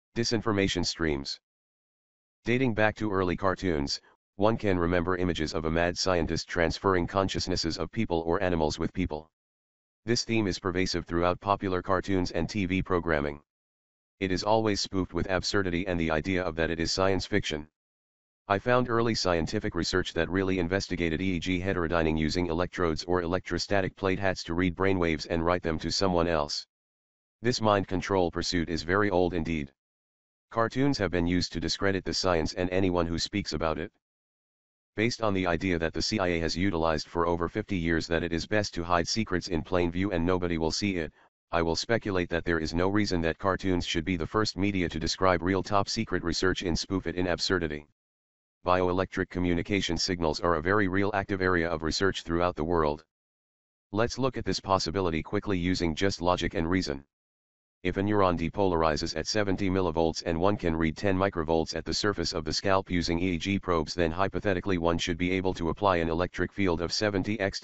Disinformation streams. Dating back to early cartoons, one can remember images of a mad scientist transferring consciousnesses of people or animals with people. This theme is pervasive throughout popular cartoons and TV programming. It is always spoofed with absurdity and the idea of that it is science fiction. I found early scientific research that really investigated EEG heterodyning using electrodes or electrostatic plate hats to read brainwaves and write them to someone else. This mind control pursuit is very old indeed. Cartoons have been used to discredit the science and anyone who speaks about it. Based on the idea that the CIA has utilized for over 50 years that it is best to hide secrets in plain view and nobody will see it, I will speculate that there is no reason that cartoons should be the first media to describe real top-secret research and spoof it in absurdity. Bioelectric communication signals are a very real active area of research throughout the world. Let's look at this possibility quickly using just logic and reason. If a neuron depolarizes at 70 mV and one can read 10 microvolts at the surface of the scalp using EEG probes, then hypothetically one should be able to apply an electric field of 70 x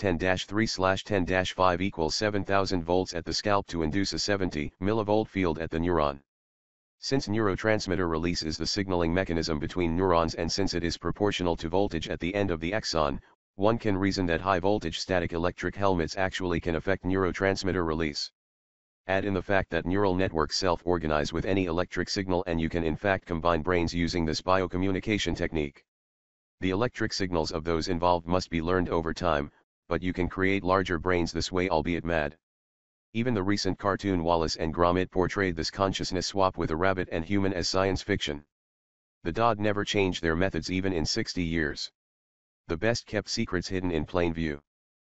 10-3/10-5 equals 7000 volts at the scalp to induce a 70 mV field at the neuron. Since neurotransmitter release is the signaling mechanism between neurons and since it is proportional to voltage at the end of the axon, one can reason that high-voltage static electric helmets actually can affect neurotransmitter release. Add in the fact that neural networks self-organize with any electric signal and you can in fact combine brains using this biocommunication technique. The electric signals of those involved must be learned over time, but you can create larger brains this way, albeit mad. Even the recent cartoon Wallace and Gromit portrayed this consciousness swap with a rabbit and human as science fiction. The DOD never changed their methods even in 60 years. The best kept secrets hidden in plain view.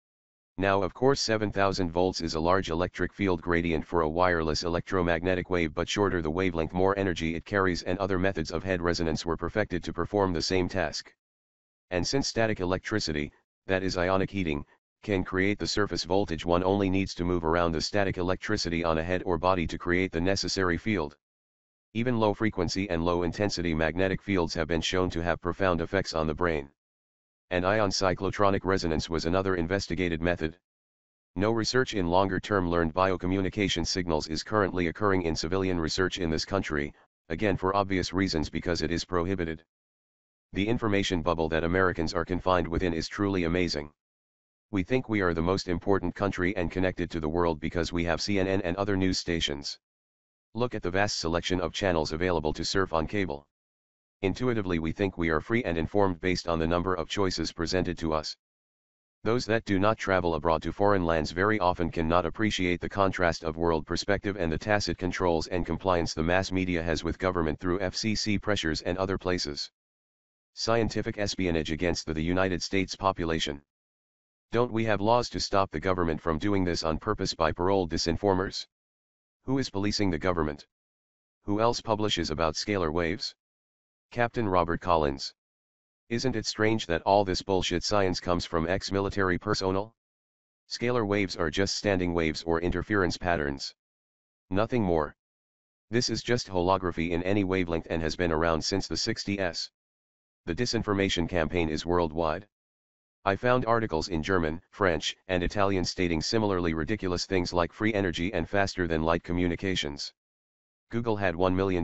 Now of course 7000 volts is a large electric field gradient for a wireless electromagnetic wave, but shorter the wavelength more energy it carries, and other methods of head resonance were perfected to perform the same task. And since static electricity, that is ionic heating, can create the surface voltage, one only needs to move around the static electricity on a head or body to create the necessary field. Even low frequency and low intensity magnetic fields have been shown to have profound effects on the brain. And ion cyclotronic resonance was another investigated method. No research in longer-term learned biocommunication signals is currently occurring in civilian research in this country, again for obvious reasons because it is prohibited. The information bubble that Americans are confined within is truly amazing. We think we are the most important country and connected to the world because we have CNN and other news stations. Look at the vast selection of channels available to surf on cable. Intuitively we think we are free and informed based on the number of choices presented to us. Those that do not travel abroad to foreign lands very often cannot appreciate the contrast of world perspective and the tacit controls and compliance the mass media has with government through FCC pressures and other places. Scientific espionage against the United States population. Don't we have laws to stop the government from doing this on purpose by paroled disinformers? Who is policing the government? Who else publishes about scalar waves? Captain Robert Collins. Isn't it strange that all this bullshit science comes from ex-military personnel? Scalar waves are just standing waves or interference patterns. Nothing more. This is just holography in any wavelength and has been around since the 60s. The disinformation campaign is worldwide. I found articles in German, French, and Italian stating similarly ridiculous things like free energy and faster than light communications. Google had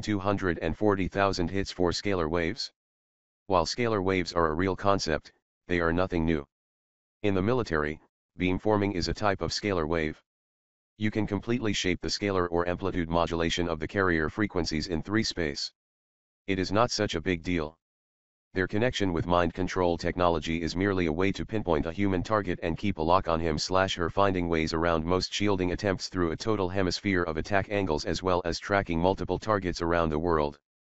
1,240,000 hits for scalar waves. While scalar waves are a real concept, they are nothing new. In the military, beamforming is a type of scalar wave. You can completely shape the scalar or amplitude modulation of the carrier frequencies in 3 space. It is not such a big deal. Their connection with mind control technology is merely a way to pinpoint a human target and keep a lock on him/her, finding ways around most shielding attempts through a total hemisphere of attack angles as well as tracking multiple targets around the world.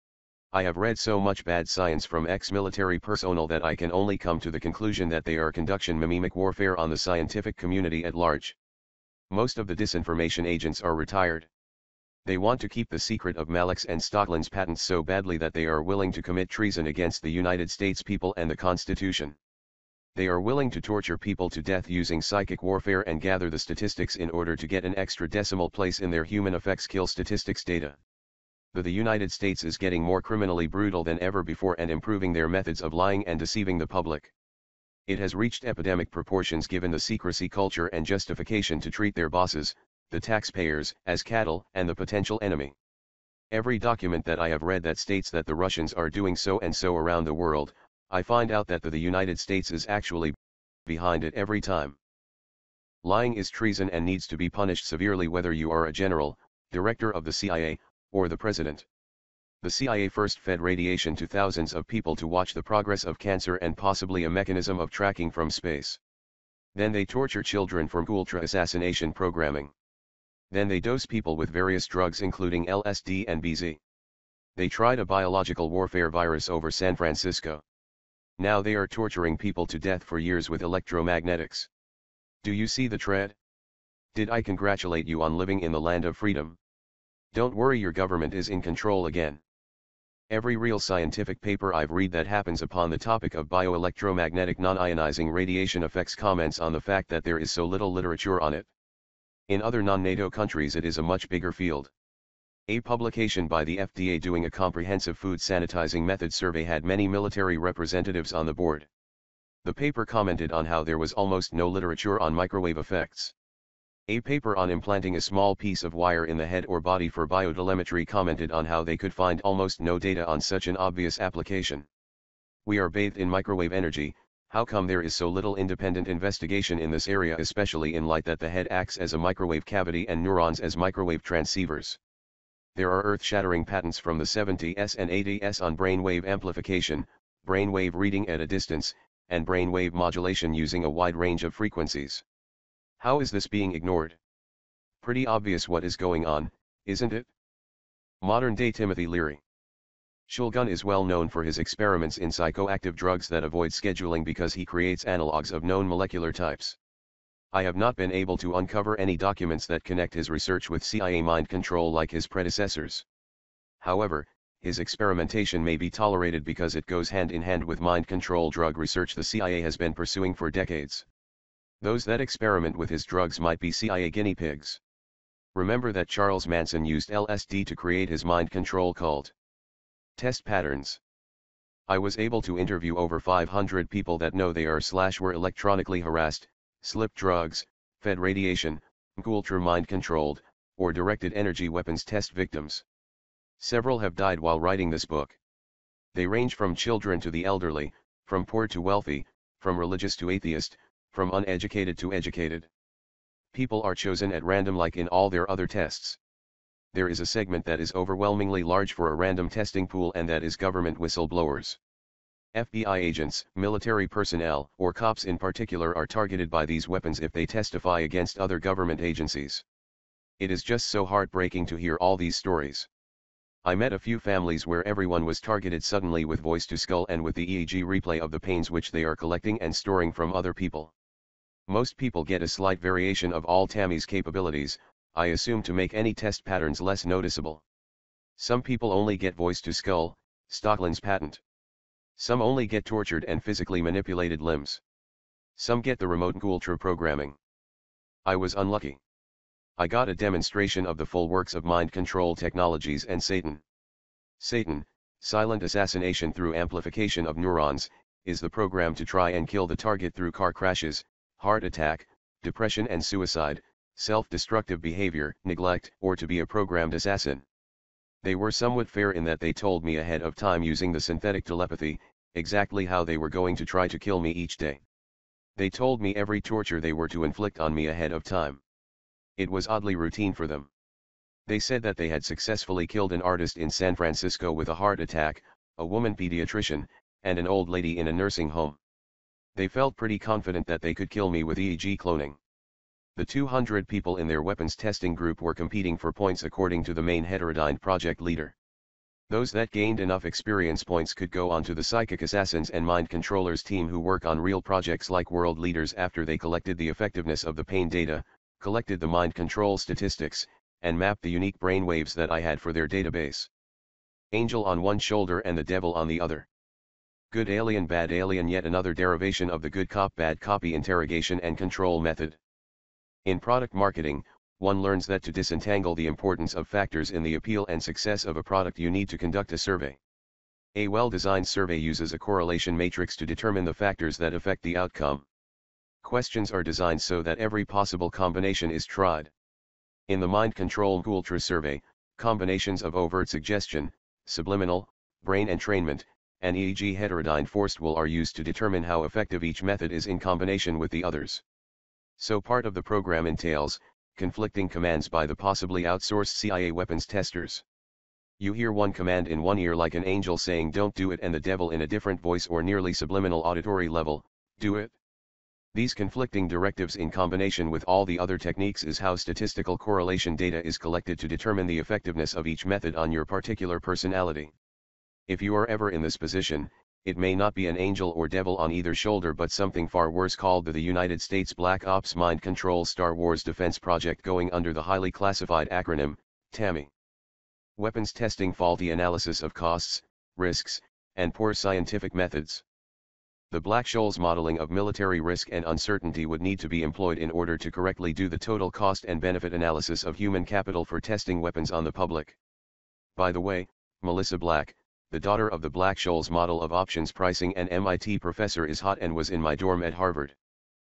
I have read so much bad science from ex-military personnel that I can only come to the conclusion that they are conducting memenic warfare on the scientific community at large. Most of the disinformation agents are retired. They want to keep the secret of Malik's and Stockland's patents so badly that they are willing to commit treason against the United States people and the Constitution. They are willing to torture people to death using psychic warfare and gather the statistics in order to get an extra decimal place in their human effects kill statistics data. The United States is getting more criminally brutal than ever before and improving their methods of lying and deceiving the public. It has reached epidemic proportions given the secrecy culture and justification to treat their bosses, the taxpayers, as cattle and the potential enemy. Every document that I have read that states that the Russians are doing so and so around the world, I find out that the United States is actually behind it every time. Lying is treason and needs to be punished severely whether you are a general, director of the CIA, or the president. The CIA first fed radiation to thousands of people to watch the progress of cancer and possibly a mechanism of tracking from space. Then they torture children for ultra assassination programming. Then they dose people with various drugs including LSD and BZ. They tried a biological warfare virus over San Francisco. Now they are torturing people to death for years with electromagnetics. Do you see the trend? Did I congratulate you on living in the land of freedom? Don't worry, your government is in control again. Every real scientific paper I've read that happens upon the topic of bioelectromagnetic non-ionizing radiation effects comments on the fact that there is so little literature on it. In other non-NATO countries it is a much bigger field. A publication by the FDA doing a comprehensive food sanitizing method survey had many military representatives on the board. The paper commented on how there was almost no literature on microwave effects. A paper on implanting a small piece of wire in the head or body for biotelemetry commented on how they could find almost no data on such an obvious application. We are bathed in microwave energy. How come there is so little independent investigation in this area, especially in light that the head acts as a microwave cavity and neurons as microwave transceivers? There are earth-shattering patents from the 70s and 80s on brainwave amplification, brainwave reading at a distance, and brainwave modulation using a wide range of frequencies. How is this being ignored? Pretty obvious what is going on, isn't it? Modern-day Timothy Leary. Shulgun is well known for his experiments in psychoactive drugs that avoid scheduling because he creates analogs of known molecular types. I have not been able to uncover any documents that connect his research with CIA mind control like his predecessors. However, his experimentation may be tolerated because it goes hand in hand with mind control drug research the CIA has been pursuing for decades. Those that experiment with his drugs might be CIA guinea pigs. Remember that Charles Manson used LSD to create his mind control cult. Test patterns. I was able to interview over 500 people that know they are/were electronically harassed, slipped drugs, fed radiation, ultra mind controlled, or directed energy weapons test victims. Several have died while writing this book. They range from children to the elderly, from poor to wealthy, from religious to atheist, from uneducated to educated. People are chosen at random like in all their other tests. There is a segment that is overwhelmingly large for a random testing pool, and that is government whistleblowers. FBI agents, military personnel, or cops in particular are targeted by these weapons if they testify against other government agencies. It is just so heartbreaking to hear all these stories. I met a few families where everyone was targeted suddenly with voice to skull and with the EEG replay of the pains which they are collecting and storing from other people. Most people get a slight variation of all Tammy's capabilities, I assume, to make any test patterns less noticeable. Some people only get voice to skull, Stockland's patent. Some only get tortured and physically manipulated limbs. Some get the remote ultra programming. I was unlucky. I got a demonstration of the full works of mind control technologies and Satan. Satan, silent assassination through amplification of neurons, is the program to try and kill the target through car crashes, heart attack, depression and suicide, self-destructive behavior, neglect, or to be a programmed assassin. They were somewhat fair in that they told me ahead of time using the synthetic telepathy, exactly how they were going to try to kill me each day. They told me every torture they were to inflict on me ahead of time. It was oddly routine for them. They said that they had successfully killed an artist in San Francisco with a heart attack, a woman pediatrician, and an old lady in a nursing home. They felt pretty confident that they could kill me with EEG cloning. The 200 people in their weapons testing group were competing for points according to the main heterodyne project leader. Those that gained enough experience points could go on to the psychic assassins and mind controllers team who work on real projects like world leaders after they collected the effectiveness of the pain data, collected the mind control statistics, and mapped the unique brainwaves that I had for their database. Angel on one shoulder and the devil on the other. Good alien bad alien, yet another derivation of the good cop bad copy interrogation and control method. In product marketing, one learns that to disentangle the importance of factors in the appeal and success of a product you need to conduct a survey. A well-designed survey uses a correlation matrix to determine the factors that affect the outcome. Questions are designed so that every possible combination is tried. In the Mind Control Ultra survey, Combinations of overt suggestion, subliminal, brain entrainment, and e.g. heterodyne forced will are used to determine how effective each method is in combination with the others. So part of the program entails conflicting commands by the possibly outsourced CIA weapons testers. You hear one command in one ear like an angel saying don't do it, and the devil in a different voice or nearly subliminal auditory level, do it. These conflicting directives in combination with all the other techniques is how statistical correlation data is collected to determine the effectiveness of each method on your particular personality. If you are ever in this position, it may not be an angel or devil on either shoulder but something far worse called the United States Black Ops Mind Control Star Wars Defense Project, going under the highly classified acronym, TAMI. Weapons testing, faulty analysis of costs, risks, and poor scientific methods. The Black-Scholes modeling of military risk and uncertainty would need to be employed in order to correctly do the total cost and benefit analysis of human capital for testing weapons on the public. By the way, Melissa Black, the daughter of the Black-Scholes model of options pricing and MIT professor, is hot and was in my dorm at Harvard.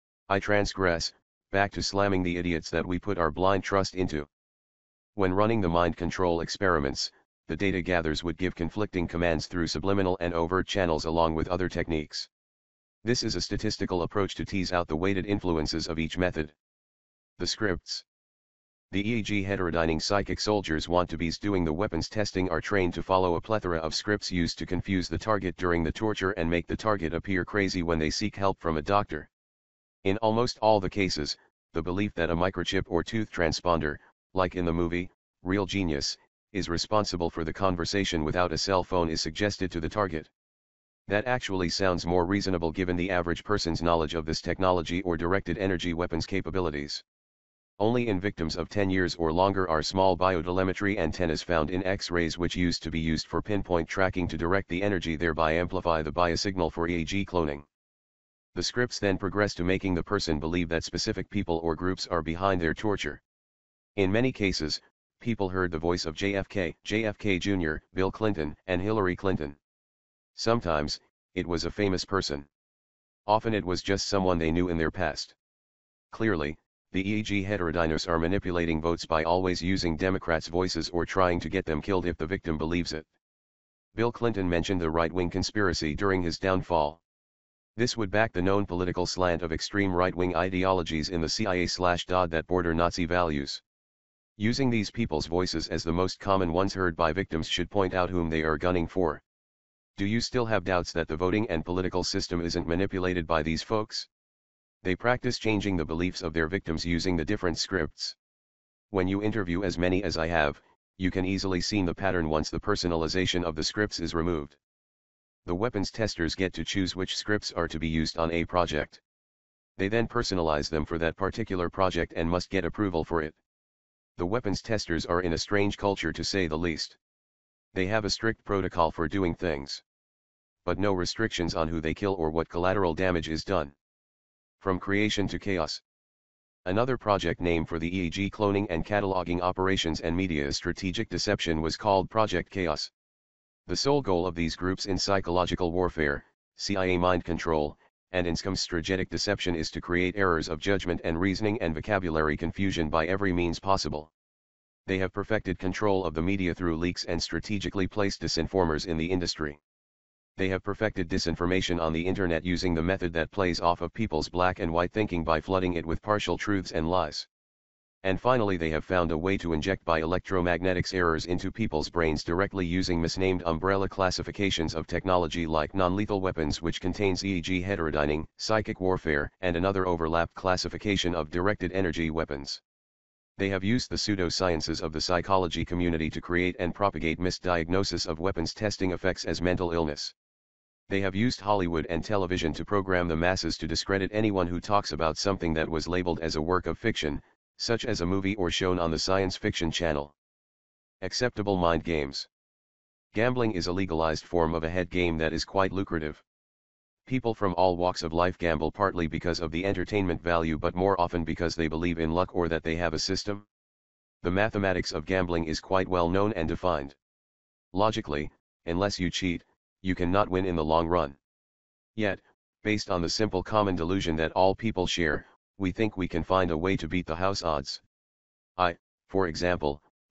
I transgress, back to slamming the idiots that we put our blind trust into. When running the mind control experiments, the data gatherers would give conflicting commands through subliminal and overt channels along with other techniques. This is a statistical approach to tease out the weighted influences of each method. The scripts. The EEG heterodyning psychic soldiers want to be doing the weapons testing are trained to follow a plethora of scripts used to confuse the target during the torture and make the target appear crazy when they seek help from a doctor. In almost all the cases, the belief that a microchip or tooth transponder, like in the movie, Real Genius, is responsible for the conversation without a cell phone is suggested to the target. That actually sounds more reasonable given the average person's knowledge of this technology or directed energy weapons capabilities. Only in victims of 10 years or longer are small biotelemetry antennas found in X-rays, which used to be used for pinpoint tracking to direct the energy, thereby amplify the biosignal for EEG cloning. The scripts then progress to making the person believe that specific people or groups are behind their torture. In many cases, people heard the voice of JFK, JFK Jr., Bill Clinton, and Hillary Clinton. Sometimes, it was a famous person. Often it was just someone they knew in their past. Clearly, the EEG heterodyners are manipulating votes by always using Democrats' voices or trying to get them killed if the victim believes it. Bill Clinton mentioned the right-wing conspiracy during his downfall. This would back the known political slant of extreme right-wing ideologies in the CIA/DOD that border Nazi values. Using these people's voices as the most common ones heard by victims should point out whom they are gunning for. Do you still have doubts that the voting and political system isn't manipulated by these folks? They practice changing the beliefs of their victims using the different scripts. When you interview as many as I have, you can easily see the pattern once the personalization of the scripts is removed. The weapons testers get to choose which scripts are to be used on a project. They then personalize them for that particular project and must get approval for it. The weapons testers are in a strange culture, to say the least. They have a strict protocol for doing things, but no restrictions on who they kill or what collateral damage is done. From creation to chaos. Another project name for the EEG cloning and cataloging operations and media strategic deception was called Project Chaos. The sole goal of these groups in psychological warfare, CIA mind control, and INSCOM strategic deception is to create errors of judgment and reasoning and vocabulary confusion by every means possible. They have perfected control of the media through leaks and strategically placed disinformers in the industry. They have perfected disinformation on the internet using the method that plays off of people's black and white thinking by flooding it with partial truths and lies. And finally, they have found a way to inject bioelectromagnetics errors into people's brains directly using misnamed umbrella classifications of technology like non-lethal weapons, which contains EEG heterodyning, psychic warfare, and another overlapped classification of directed energy weapons. They have used the pseudosciences of the psychology community to create and propagate misdiagnosis of weapons testing effects as mental illness. They have used Hollywood and television to program the masses to discredit anyone who talks about something that was labeled as a work of fiction, such as a movie or shown on the science fiction channel. Acceptable mind games. Gambling is a legalized form of a head game that is quite lucrative. People from all walks of life gamble partly because of the entertainment value, but more often because they believe in luck or that they have a system. The mathematics of gambling is quite well known and defined. Logically, unless you cheat, you cannot win in the long run. Yet, based on the simple common delusion that all people share, we think we can find a way to beat the house odds. I, for example,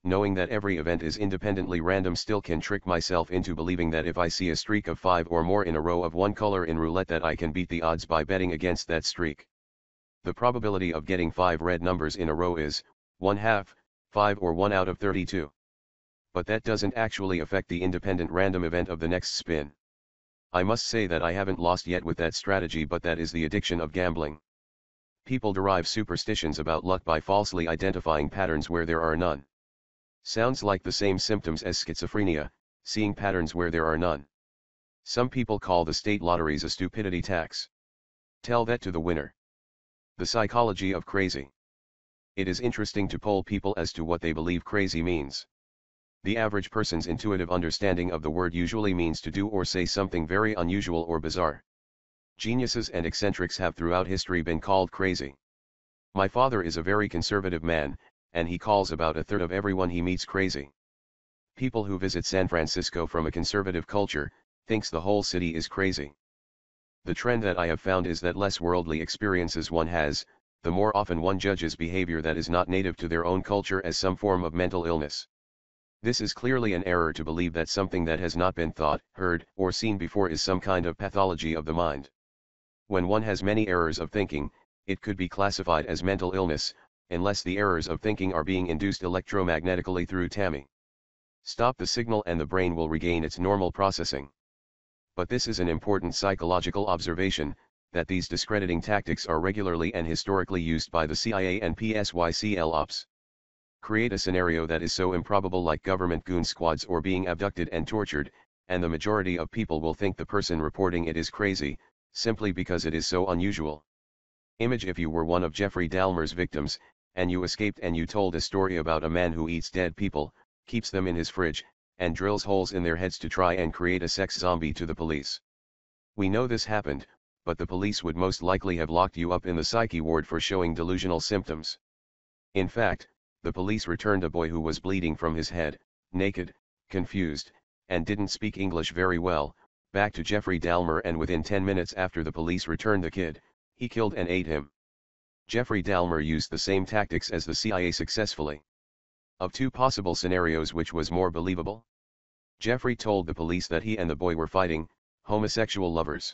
knowing that every event is independently random still can trick myself into believing that if I see a streak of 5 or more in a row of one color in roulette that I can beat the odds by betting against that streak. The probability of getting 5 red numbers in a row is 1/2, 5 or 1 out of 32. But that doesn't actually affect the independent random event of the next spin. I must say that I haven't lost yet with that strategy, but that is the addiction of gambling. People derive superstitions about luck by falsely identifying patterns where there are none. Sounds like the same symptoms as schizophrenia, seeing patterns where there are none. Some people call the state lotteries a stupidity tax. Tell that to the winner. The psychology of crazy. It is interesting to poll people as to what they believe crazy means. The average person's intuitive understanding of the word usually means to do or say something very unusual or bizarre. Geniuses and eccentrics have throughout history been called crazy. My father is a very conservative man, and he calls about a third of everyone he meets crazy. People who visit San Francisco from a conservative culture, thinks the whole city is crazy. The trend that I have found is that less worldly experiences one has, the more often one judges behavior that is not native to their own culture as some form of mental illness. This is clearly an error to believe that something that has not been thought, heard, or seen before is some kind of pathology of the mind. When one has many errors of thinking, it could be classified as mental illness, unless the errors of thinking are being induced electromagnetically through TAMI. Stop the signal and the brain will regain its normal processing. But this is an important psychological observation, that these discrediting tactics are regularly and historically used by the CIA and PSYCL ops. Create a scenario that is so improbable, like government goon squads or being abducted and tortured, and the majority of people will think the person reporting it is crazy, simply because it is so unusual. Image if you were one of Jeffrey Dahmer's victims, and you escaped and you told a story about a man who eats dead people, keeps them in his fridge, and drills holes in their heads to try and create a sex zombie to the police. We know this happened, but the police would most likely have locked you up in the psyche ward for showing delusional symptoms. In fact, the police returned a boy who was bleeding from his head, naked, confused, and didn't speak English very well, back to Jeffrey Dahmer, and within 10 minutes after the police returned the kid, he killed and ate him. Jeffrey Dahmer used the same tactics as the CIA successfully. Of two possible scenarios, which was more believable? Jeffrey told the police that he and the boy were fighting, homosexual lovers.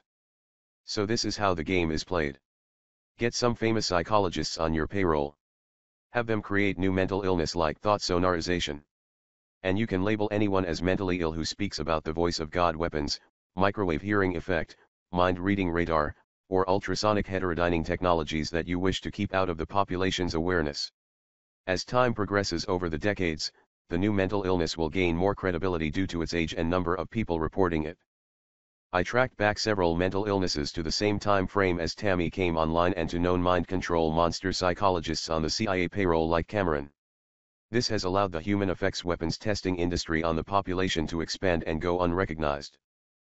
So this is how the game is played. Get some famous psychologists on your payroll. Have them create new mental illness like thought sonorization. And you can label anyone as mentally ill who speaks about the voice of God, weapons, microwave hearing effect, mind-reading radar, or ultrasonic heterodyning technologies that you wish to keep out of the population's awareness. As time progresses over the decades, the new mental illness will gain more credibility due to its age and number of people reporting it. I tracked back several mental illnesses to the same time frame as TAMI came online and to known mind control monster psychologists on the CIA payroll like Cameron. This has allowed the human effects weapons testing industry on the population to expand and go unrecognized.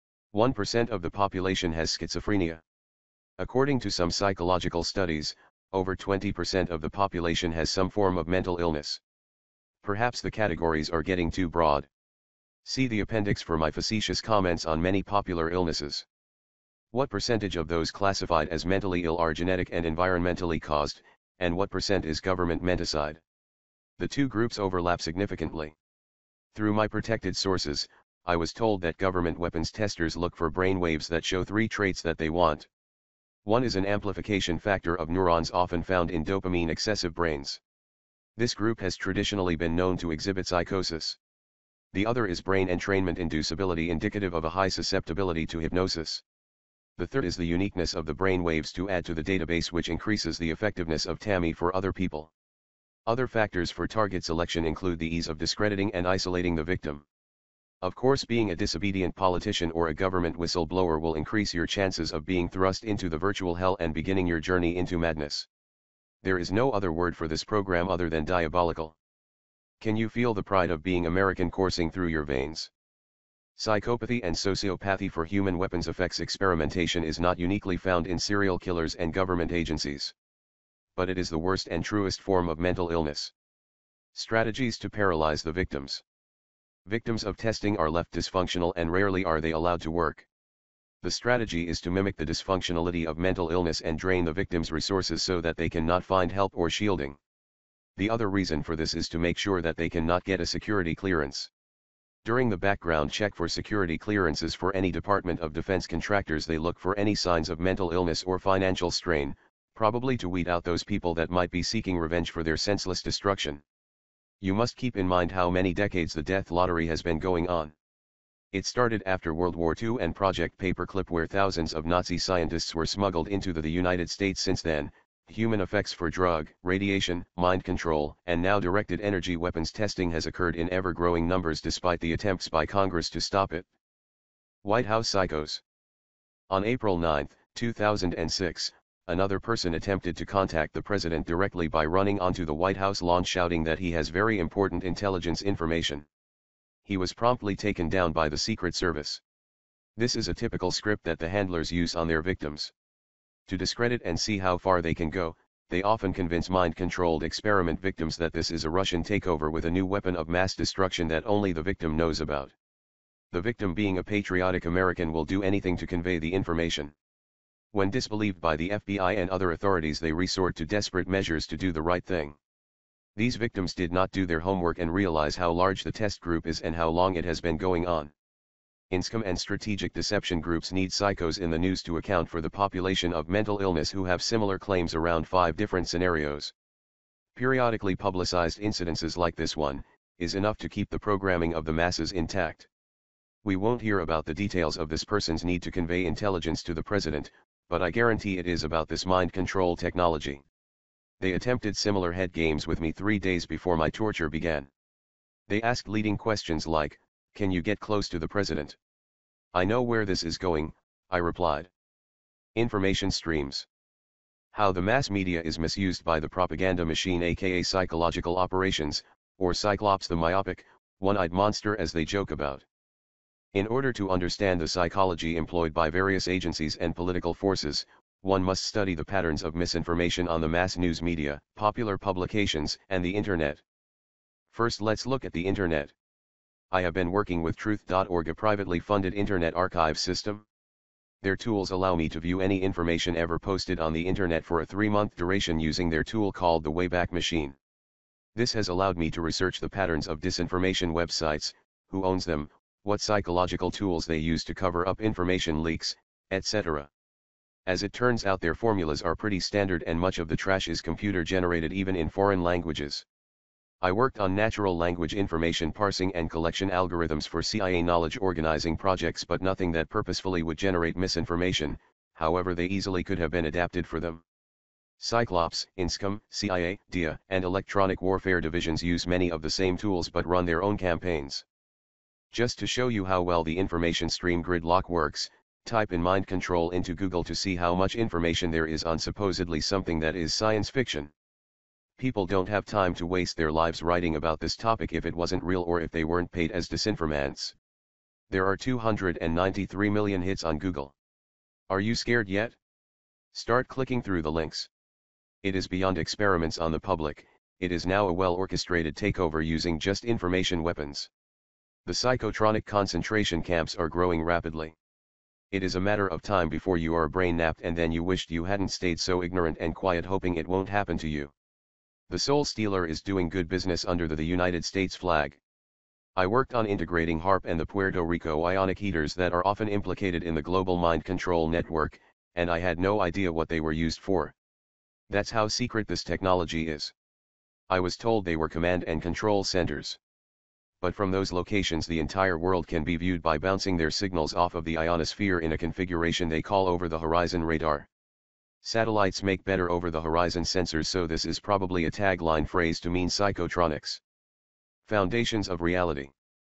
1% of the population has schizophrenia. According to some psychological studies, over 20% of the population has some form of mental illness. Perhaps the categories are getting too broad. See the appendix for my facetious comments on many popular illnesses. What percentage of those classified as mentally ill are genetic and environmentally caused, and what percent is government menticide? The two groups overlap significantly. Through my protected sources, I was told that government weapons testers look for brain waves that show 3 traits that they want. One is an amplification factor of neurons often found in dopamine-excessive brains. This group has traditionally been known to exhibit psychosis. The other is brain entrainment inducibility, indicative of a high susceptibility to hypnosis. The third is the uniqueness of the brain waves to add to the database, which increases the effectiveness of TAMI for other people. Other factors for target selection include the ease of discrediting and isolating the victim. Of course, being a disobedient politician or a government whistleblower will increase your chances of being thrust into the virtual hell and beginning your journey into madness. There is no other word for this program other than diabolical. Can you feel the pride of being American coursing through your veins? Psychopathy and sociopathy for human weapons effects experimentation is not uniquely found in serial killers and government agencies. But it is the worst and truest form of mental illness. Strategies to paralyze the victims. Victims of testing are left dysfunctional and rarely are they allowed to work. The strategy is to mimic the dysfunctionality of mental illness and drain the victim's resources so that they cannot find help or shielding. The other reason for this is to make sure that they cannot get a security clearance. During the background check for security clearances for any Department of Defense contractors, they look for any signs of mental illness or financial strain, probably to weed out those people that might be seeking revenge for their senseless destruction. You must keep in mind how many decades the death lottery has been going on. It started after World War II and Project Paperclip, where thousands of Nazi scientists were smuggled into the United States. Since then, human effects for drug, radiation, mind control, and now directed energy weapons testing has occurred in ever-growing numbers despite the attempts by Congress to stop it. White House psychos. On April 9, 2006, another person attempted to contact the president directly by running onto the White House lawn shouting that he has very important intelligence information. He was promptly taken down by the Secret Service. This is a typical script that the handlers use on their victims. To discredit and see how far they can go, they often convince mind-controlled experiment victims that this is a Russian takeover with a new weapon of mass destruction that only the victim knows about. The victim, being a patriotic American, will do anything to convey the information. When disbelieved by the FBI and other authorities, they resort to desperate measures to do the right thing. These victims did not do their homework and realize how large the test group is and how long it has been going on. INSCOM and strategic deception groups need psychos in the news to account for the population of mental illness who have similar claims around 5 different scenarios. Periodically publicized incidences like this one is enough to keep the programming of the masses intact. We won't hear about the details of this person's need to convey intelligence to the president, but I guarantee it is about this mind control technology. They attempted similar head games with me 3 days before my torture began. They asked leading questions like, "Can you get close to the president?" "I know where this is going," I replied. Information streams. How the mass media is misused by the propaganda machine, aka psychological operations, or Cyclops the myopic, one-eyed monster as they joke about. In order to understand the psychology employed by various agencies and political forces, one must study the patterns of misinformation on the mass news media, popular publications, and the internet. First, let's look at the internet. I have been working with Truth.org, a privately funded internet archive system. Their tools allow me to view any information ever posted on the internet for a 3-month duration using their tool called the Wayback Machine. This has allowed me to research the patterns of disinformation websites, who owns them, what psychological tools they use to cover up information leaks, etc. As it turns out, their formulas are pretty standard and much of the trash is computer generated, even in foreign languages. I worked on natural language information parsing and collection algorithms for CIA knowledge organizing projects, but nothing that purposefully would generate misinformation. However, they easily could have been adapted for them. Cyclops, INSCOM, CIA, DIA, and electronic warfare divisions use many of the same tools but run their own campaigns. Just to show you how well the information stream gridlock works, type in mind control into Google to see how much information there is on supposedly something that is science fiction. People don't have time to waste their lives writing about this topic if it wasn't real or if they weren't paid as disinformants. There are 293 million hits on Google. Are you scared yet? Start clicking through the links. It is beyond experiments on the public, it is now a well-orchestrated takeover using just information weapons. The psychotronic concentration camps are growing rapidly. It is a matter of time before you are brain-napped and then you wished you hadn't stayed so ignorant and quiet, hoping it won't happen to you. The Soul Stealer is doing good business under the United States flag. I worked on integrating HARP and the Puerto Rico ionic heaters that are often implicated in the global mind control network, and I had no idea what they were used for. That's how secret this technology is. I was told they were command and control centers. But from those locations the entire world can be viewed by bouncing their signals off of the ionosphere in a configuration they call over-the-horizon radar. Satellites make better over-the-horizon sensors, so this is probably a tagline phrase to mean psychotronics. Foundations of reality.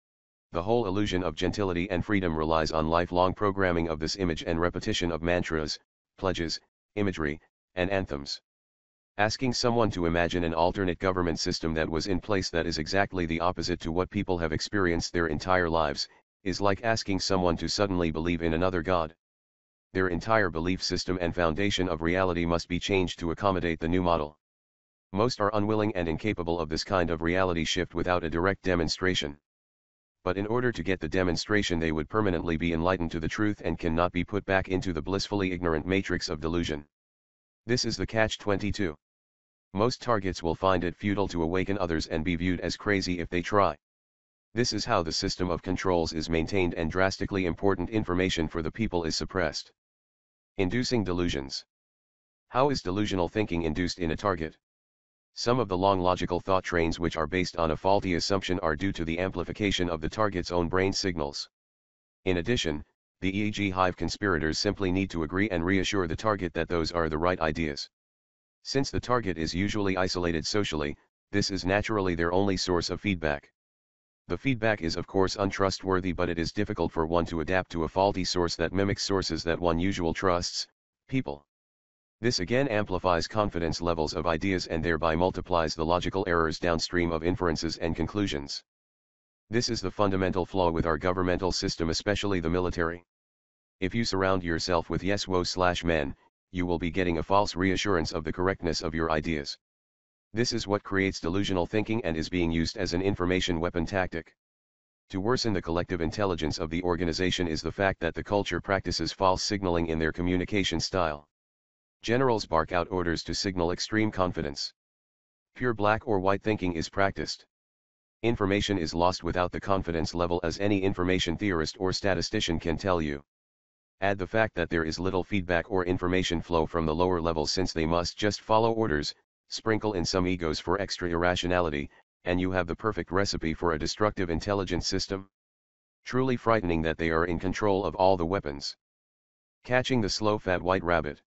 The whole illusion of gentility and freedom relies on lifelong programming of this image and repetition of mantras, pledges, imagery, and anthems. Asking someone to imagine an alternate government system that was in place that is exactly the opposite to what people have experienced their entire lives, is like asking someone to suddenly believe in another god. Their entire belief system and foundation of reality must be changed to accommodate the new model. Most are unwilling and incapable of this kind of reality shift without a direct demonstration. But in order to get the demonstration, they would permanently be enlightened to the truth and cannot be put back into the blissfully ignorant matrix of delusion. This is the catch-22. Most targets will find it futile to awaken others and be viewed as crazy if they try. This is how the system of controls is maintained and drastically important information for the people is suppressed. Inducing delusions. How is delusional thinking induced in a target? Some of the long logical thought trains which are based on a faulty assumption are due to the amplification of the target's own brain signals. In addition, the EEG hive conspirators simply need to agree and reassure the target that those are the right ideas. Since the target is usually isolated socially, this is naturally their only source of feedback. The feedback is of course untrustworthy, but it is difficult for one to adapt to a faulty source that mimics sources that one usually trusts, people. This again amplifies confidence levels of ideas and thereby multiplies the logical errors downstream of inferences and conclusions. This is the fundamental flaw with our governmental system, especially the military. If you surround yourself with yes-wo/men, you will be getting a false reassurance of the correctness of your ideas. This is what creates delusional thinking and is being used as an information weapon tactic. To worsen the collective intelligence of the organization is the fact that the culture practices false signaling in their communication style. Generals bark out orders to signal extreme confidence. Pure black or white thinking is practiced. Information is lost without the confidence level, as any information theorist or statistician can tell you. Add the fact that there is little feedback or information flow from the lower levels since they must just follow orders, sprinkle in some egos for extra irrationality, and you have the perfect recipe for a destructive intelligence system. Truly frightening that they are in control of all the weapons. Catching the slow fat white rabbit.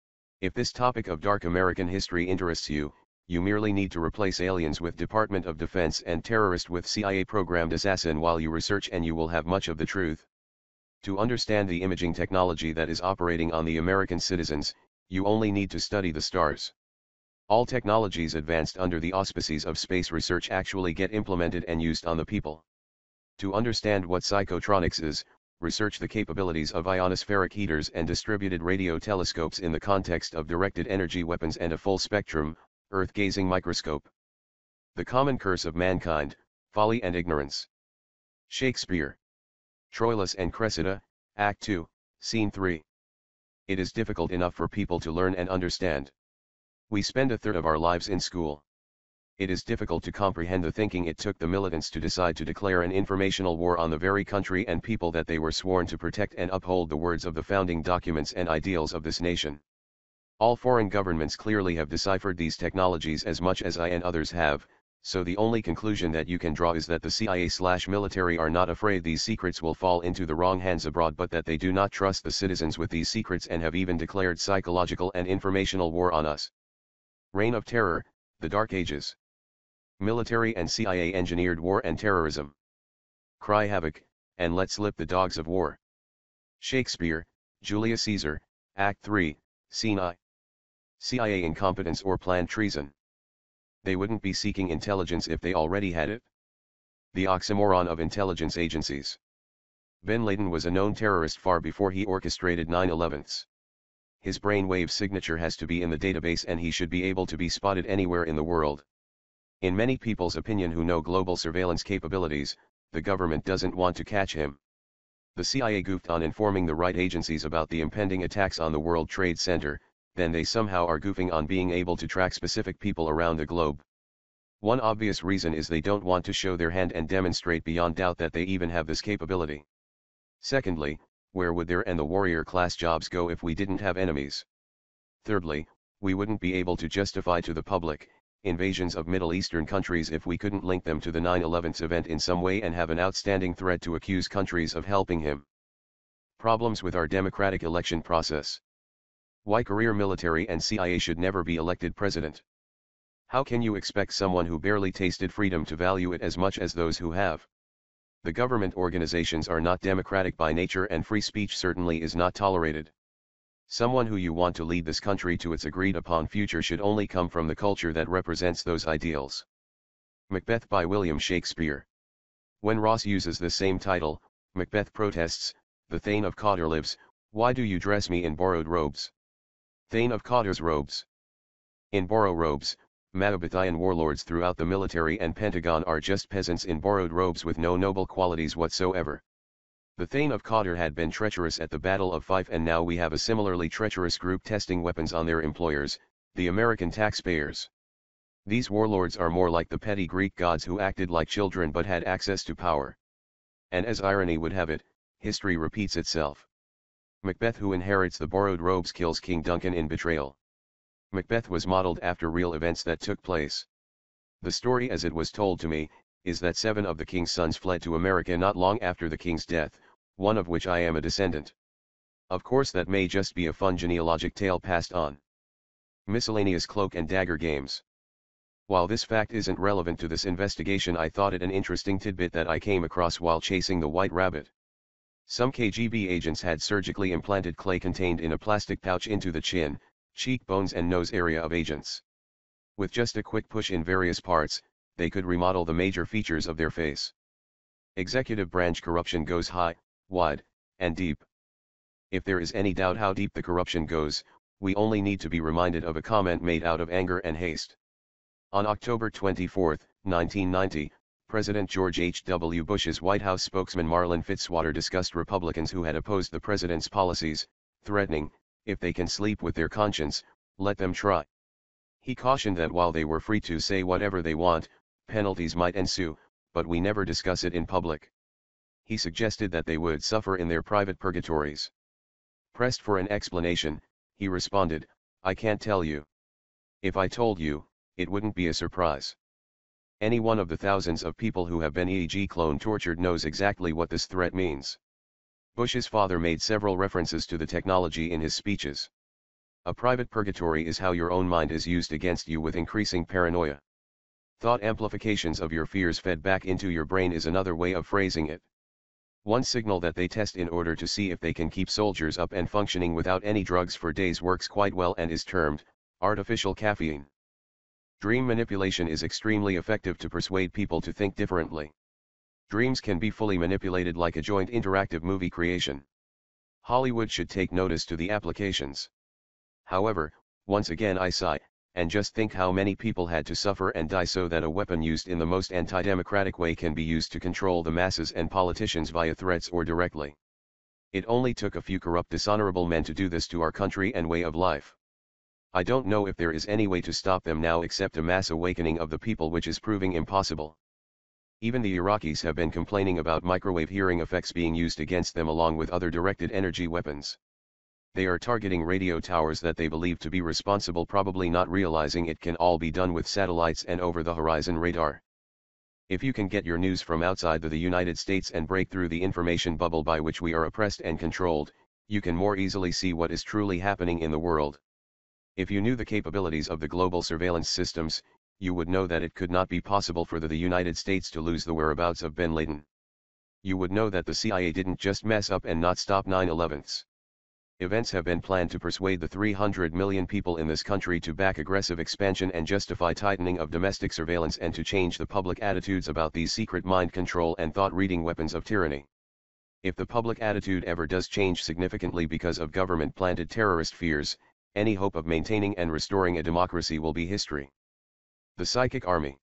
If this topic of dark American history interests you, you merely need to replace aliens with Department of Defense and terrorist with CIA-programmed assassin while you research, and you will have much of the truth. To understand the imaging technology that is operating on the American citizens, you only need to study the stars. All technologies advanced under the auspices of space research actually get implemented and used on the people. To understand what psychotronics is, research the capabilities of ionospheric heaters and distributed radio telescopes in the context of directed energy weapons and a full-spectrum, Earth-gazing microscope. The common curse of mankind, folly and ignorance. Shakespeare. Troilus and Cressida, Act 2, Scene 3. It is difficult enough for people to learn and understand. We spend a third of our lives in school. It is difficult to comprehend the thinking it took the militants to decide to declare an informational war on the very country and people that they were sworn to protect and uphold the words of the founding documents and ideals of this nation. All foreign governments clearly have deciphered these technologies as much as I and others have, so the only conclusion that you can draw is that the CIA/military are not afraid these secrets will fall into the wrong hands abroad, but that they do not trust the citizens with these secrets and have even declared psychological and informational war on us. Reign of Terror, the Dark Ages. Military and CIA engineered war and terrorism. Cry havoc, and let slip the dogs of war. Shakespeare, Julius Caesar, Act 3, Scene I. CIA incompetence or planned treason. They wouldn't be seeking intelligence if they already had it. The oxymoron of intelligence agencies. Bin Laden was a known terrorist far before he orchestrated 9/11s. His brainwave signature has to be in the database and he should be able to be spotted anywhere in the world. In many people's opinion who know global surveillance capabilities, the government doesn't want to catch him. The CIA goofed on informing the right agencies about the impending attacks on the World Trade Center, then they somehow are goofing on being able to track specific people around the globe. One obvious reason is they don't want to show their hand and demonstrate beyond doubt that they even have this capability. Secondly, where would their and the warrior class jobs go if we didn't have enemies? Thirdly, we wouldn't be able to justify to the public invasions of Middle Eastern countries if we couldn't link them to the 9/11 event in some way and have an outstanding threat to accuse countries of helping him. Problems with our democratic election process. Why career military and CIA should never be elected president. How can you expect someone who barely tasted freedom to value it as much as those who have? The government organizations are not democratic by nature and free speech certainly is not tolerated. Someone who you want to lead this country to its agreed upon future should only come from the culture that represents those ideals. Macbeth by William Shakespeare. When Ross uses the same title, Macbeth protests, "The Thane of Cawdor lives, why do you dress me in borrowed robes?" Thane of Cawdor's robes. In borrowed robes, Macbethian warlords throughout the military and Pentagon are just peasants in borrowed robes with no noble qualities whatsoever. The Thane of Cawdor had been treacherous at the Battle of Fife, and now we have a similarly treacherous group testing weapons on their employers, the American taxpayers. These warlords are more like the petty Greek gods who acted like children but had access to power. And as irony would have it, history repeats itself. Macbeth, who inherits the borrowed robes, kills King Duncan in betrayal. Macbeth was modeled after real events that took place. The story as it was told to me, is that 7 of the king's sons fled to America not long after the king's death, one of which I am a descendant. Of course that may just be a fun genealogic tale passed on. Miscellaneous cloak and dagger games. While this fact isn't relevant to this investigation, I thought it an interesting tidbit that I came across while chasing the White Rabbit. Some KGB agents had surgically implanted clay contained in a plastic pouch into the chin, cheekbones and nose area of agents. With just a quick push in various parts, they could remodel the major features of their face. Executive branch corruption goes high, wide, and deep. If there is any doubt how deep the corruption goes, we only need to be reminded of a comment made out of anger and haste. On October 24, 1990, President George H.W. Bush's White House spokesman Marlin Fitzwater discussed Republicans who had opposed the president's policies, threatening, if they can sleep with their conscience, let them try. He cautioned that while they were free to say whatever they want, penalties might ensue, but we never discuss it in public. He suggested that they would suffer in their private purgatories. Pressed for an explanation, he responded, I can't tell you. If I told you, it wouldn't be a surprise. Any one of the thousands of people who have been EEG clone tortured knows exactly what this threat means. Bush's father made several references to the technology in his speeches. A private purgatory is how your own mind is used against you with increasing paranoia. Thought amplifications of your fears fed back into your brain is another way of phrasing it. One signal that they test in order to see if they can keep soldiers up and functioning without any drugs for days works quite well and is termed artificial caffeine. Dream manipulation is extremely effective to persuade people to think differently. Dreams can be fully manipulated like a joint interactive movie creation. Hollywood should take notice to the applications. However, once again I sigh, and just think how many people had to suffer and die so that a weapon used in the most anti-democratic way can be used to control the masses and politicians via threats or directly. It only took a few corrupt, dishonorable men to do this to our country and way of life. I don't know if there is any way to stop them now except a mass awakening of the people, which is proving impossible. Even the Iraqis have been complaining about microwave hearing effects being used against them along with other directed energy weapons. They are targeting radio towers that they believe to be responsible, probably not realizing it can all be done with satellites and over-the-horizon radar. If you can get your news from outside the United States and break through the information bubble by which we are oppressed and controlled, you can more easily see what is truly happening in the world. If you knew the capabilities of the global surveillance systems, you would know that it could not be possible for the United States to lose the whereabouts of bin Laden. You would know that the CIA didn't just mess up and not stop 9/11s. Events have been planned to persuade the 300 million people in this country to back aggressive expansion and justify tightening of domestic surveillance and to change the public attitudes about these secret mind control and thought-reading weapons of tyranny. If the public attitude ever does change significantly because of government-planted terrorist fears, any hope of maintaining and restoring a democracy will be history. The Psychic Army.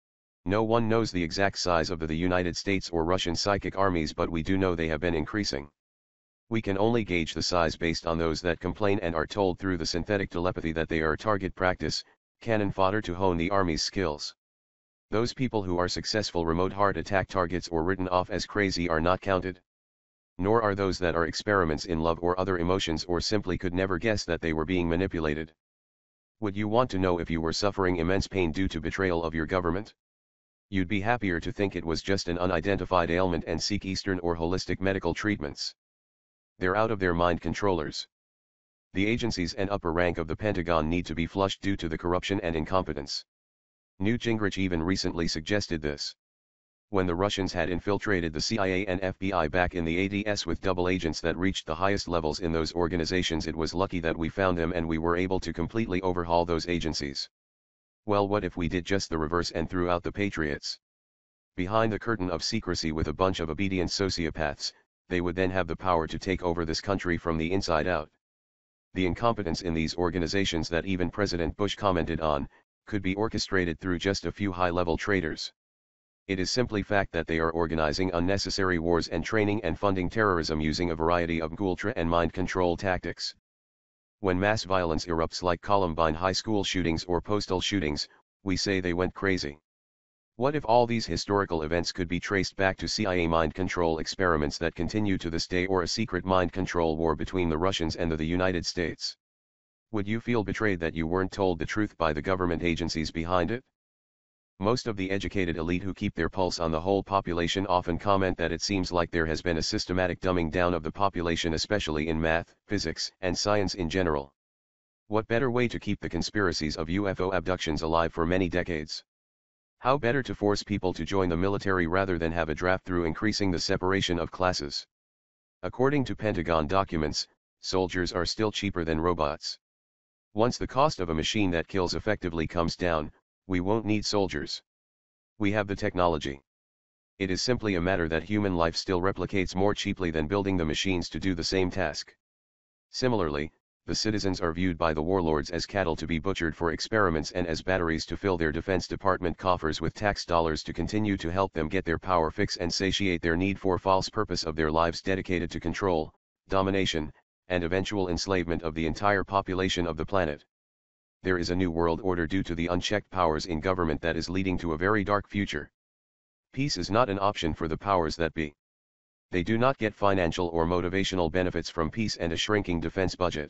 No one knows the exact size of the United States or Russian psychic armies, but we do know they have been increasing. We can only gauge the size based on those that complain and are told through the synthetic telepathy that they are target practice, cannon fodder to hone the army's skills. Those people who are successful remote heart attack targets or written off as crazy are not counted. Nor are those that are experiments in love or other emotions or simply could never guess that they were being manipulated. Would you want to know if you were suffering immense pain due to betrayal of your government? You'd be happier to think it was just an unidentified ailment and seek Eastern or holistic medical treatments. They're out of their mind controllers. The agencies and upper rank of the Pentagon need to be flushed due to the corruption and incompetence. Newt Gingrich even recently suggested this. When the Russians had infiltrated the CIA and FBI back in the 80s with double agents that reached the highest levels in those organizations, it was lucky that we found them and we were able to completely overhaul those agencies. Well, what if we did just the reverse and threw out the patriots? Behind the curtain of secrecy with a bunch of obedient sociopaths, they would then have the power to take over this country from the inside out. The incompetence in these organizations that even President Bush commented on, could be orchestrated through just a few high-level traitors. It is simply fact that they are organizing unnecessary wars and training and funding terrorism using a variety of ultra and mind control tactics. When mass violence erupts like Columbine high school shootings or postal shootings, We say they went crazy. What if all these historical events could be traced back to CIA mind control experiments that continue to this day, or a secret mind control war between the Russians and the United States? Would you feel betrayed that you weren't told the truth by the government agencies behind it? Most of the educated elite who keep their pulse on the whole population often comment that it seems like there has been a systematic dumbing down of the population, especially in math, physics, and science in general. What better way to keep the conspiracies of UFO abductions alive for many decades? How better to force people to join the military rather than have a draft through increasing the separation of classes? According to Pentagon documents, soldiers are still cheaper than robots. Once the cost of a machine that kills effectively comes down, we won't need soldiers. We have the technology. It is simply a matter that human life still replicates more cheaply than building the machines to do the same task. Similarly, the citizens are viewed by the warlords as cattle to be butchered for experiments and as batteries to fill their Defense Department coffers with tax dollars to continue to help them get their power fix and satiate their need for false purpose of their lives dedicated to control, domination, and eventual enslavement of the entire population of the planet. There is a new world order due to the unchecked powers in government that is leading to a very dark future. Peace is not an option for the powers that be. They do not get financial or motivational benefits from peace and a shrinking defense budget.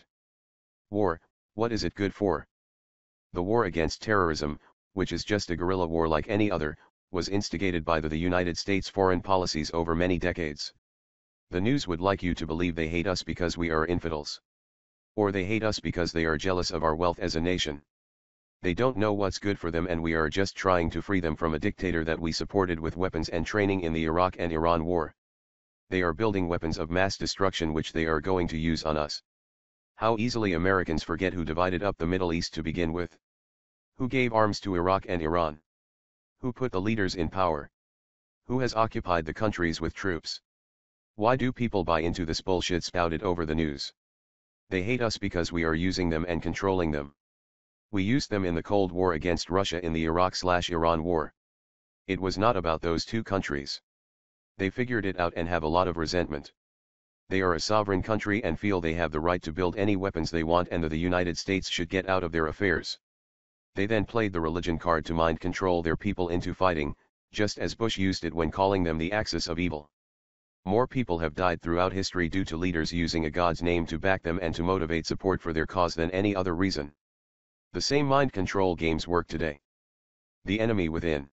War, what is it good for? The war against terrorism, which is just a guerrilla war like any other, was instigated by the United States foreign policies over many decades. The news would like you to believe they hate us because we are infidels. Or they hate us because they are jealous of our wealth as a nation. They don't know what's good for them, and we are just trying to free them from a dictator that we supported with weapons and training in the Iraq and Iran war. They are building weapons of mass destruction which they are going to use on us. How easily Americans forget who divided up the Middle East to begin with. Who gave arms to Iraq and Iran? Who put the leaders in power? Who has occupied the countries with troops? Why do people buy into this bullshit spouted over the news? They hate us because we are using them and controlling them. We used them in the Cold War against Russia in the Iraq/Iran war. It was not about those two countries. They figured it out and have a lot of resentment. They are a sovereign country and feel they have the right to build any weapons they want, and the United States should get out of their affairs. They then played the religion card to mind control their people into fighting, just as Bush used it when calling them the axis of evil. More people have died throughout history due to leaders using a God's name to back them and to motivate support for their cause than any other reason. The same mind control games work today. The enemy within.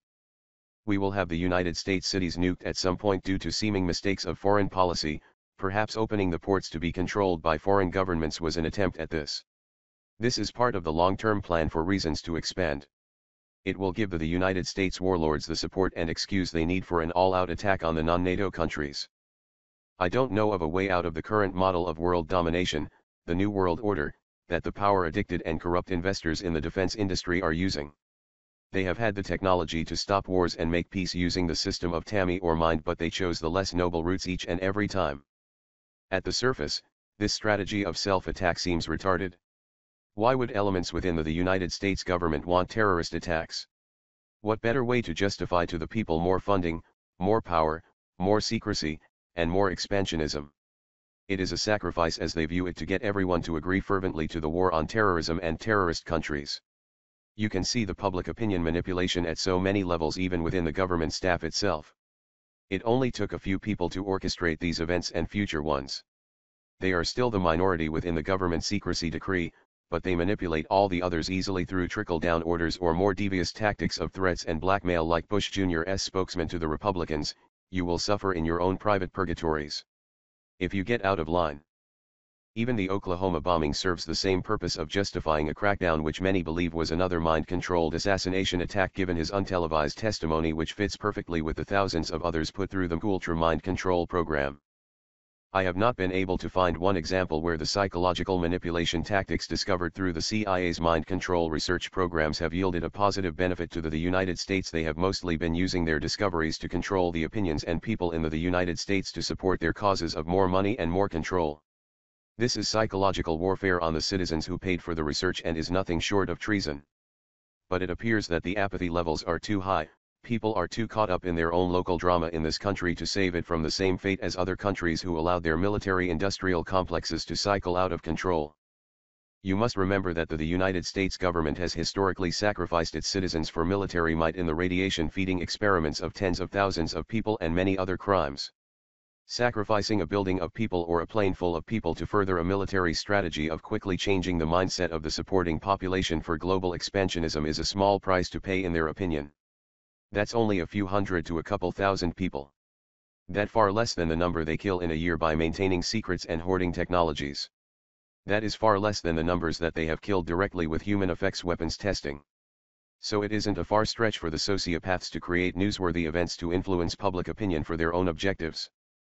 We will have the United States cities nuked at some point due to seeming mistakes of foreign policy. Perhaps opening the ports to be controlled by foreign governments was an attempt at this. This is part of the long-term plan for reasons to expand. It will give the United States warlords the support and excuse they need for an all-out attack on the non-NATO countries. I don't know of a way out of the current model of world domination, the New World Order, that the power-addicted and corrupt investors in the defense industry are using. They have had the technology to stop wars and make peace using the system of TAMI or mind, but they chose the less noble routes each and every time. At the surface, this strategy of self-attack seems retarded. Why would elements within the United States government want terrorist attacks? What better way to justify to the people more funding, more power, more secrecy, and more expansionism? It is a sacrifice as they view it to get everyone to agree fervently to the war on terrorism and terrorist countries. You can see the public opinion manipulation at so many levels even within the government staff itself. It only took a few people to orchestrate these events and future ones. They are still the minority within the government secrecy decree, but they manipulate all the others easily through trickle-down orders or more devious tactics of threats and blackmail, like Bush Jr.'s spokesman to the Republicans: "You will suffer in your own private purgatories if you get out of line." Even the Oklahoma bombing serves the same purpose of justifying a crackdown which many believe was another mind-controlled assassination attack, given his untelevised testimony, which fits perfectly with the thousands of others put through the ultra mind control program. I have not been able to find one example where the psychological manipulation tactics discovered through the CIA's mind control research programs have yielded a positive benefit to the United States. They have mostly been using their discoveries to control the opinions and people in the United States to support their causes of more money and more control. This is psychological warfare on the citizens who paid for the research and is nothing short of treason. But it appears that the apathy levels are too high. People are too caught up in their own local drama in this country to save it from the same fate as other countries who allowed their military-industrial complexes to cycle out of control. You must remember that the United States government has historically sacrificed its citizens for military might in the radiation-feeding experiments of tens of thousands of people and many other crimes. Sacrificing a building of people or a plane full of people to further a military strategy of quickly changing the mindset of the supporting population for global expansionism is a small price to pay in their opinion. That's only a few hundred to a couple thousand people. That far less than the number they kill in a year by maintaining secrets and hoarding technologies. That is far less than the numbers that they have killed directly with human effects weapons testing. So it isn't a far stretch for the sociopaths to create newsworthy events to influence public opinion for their own objectives.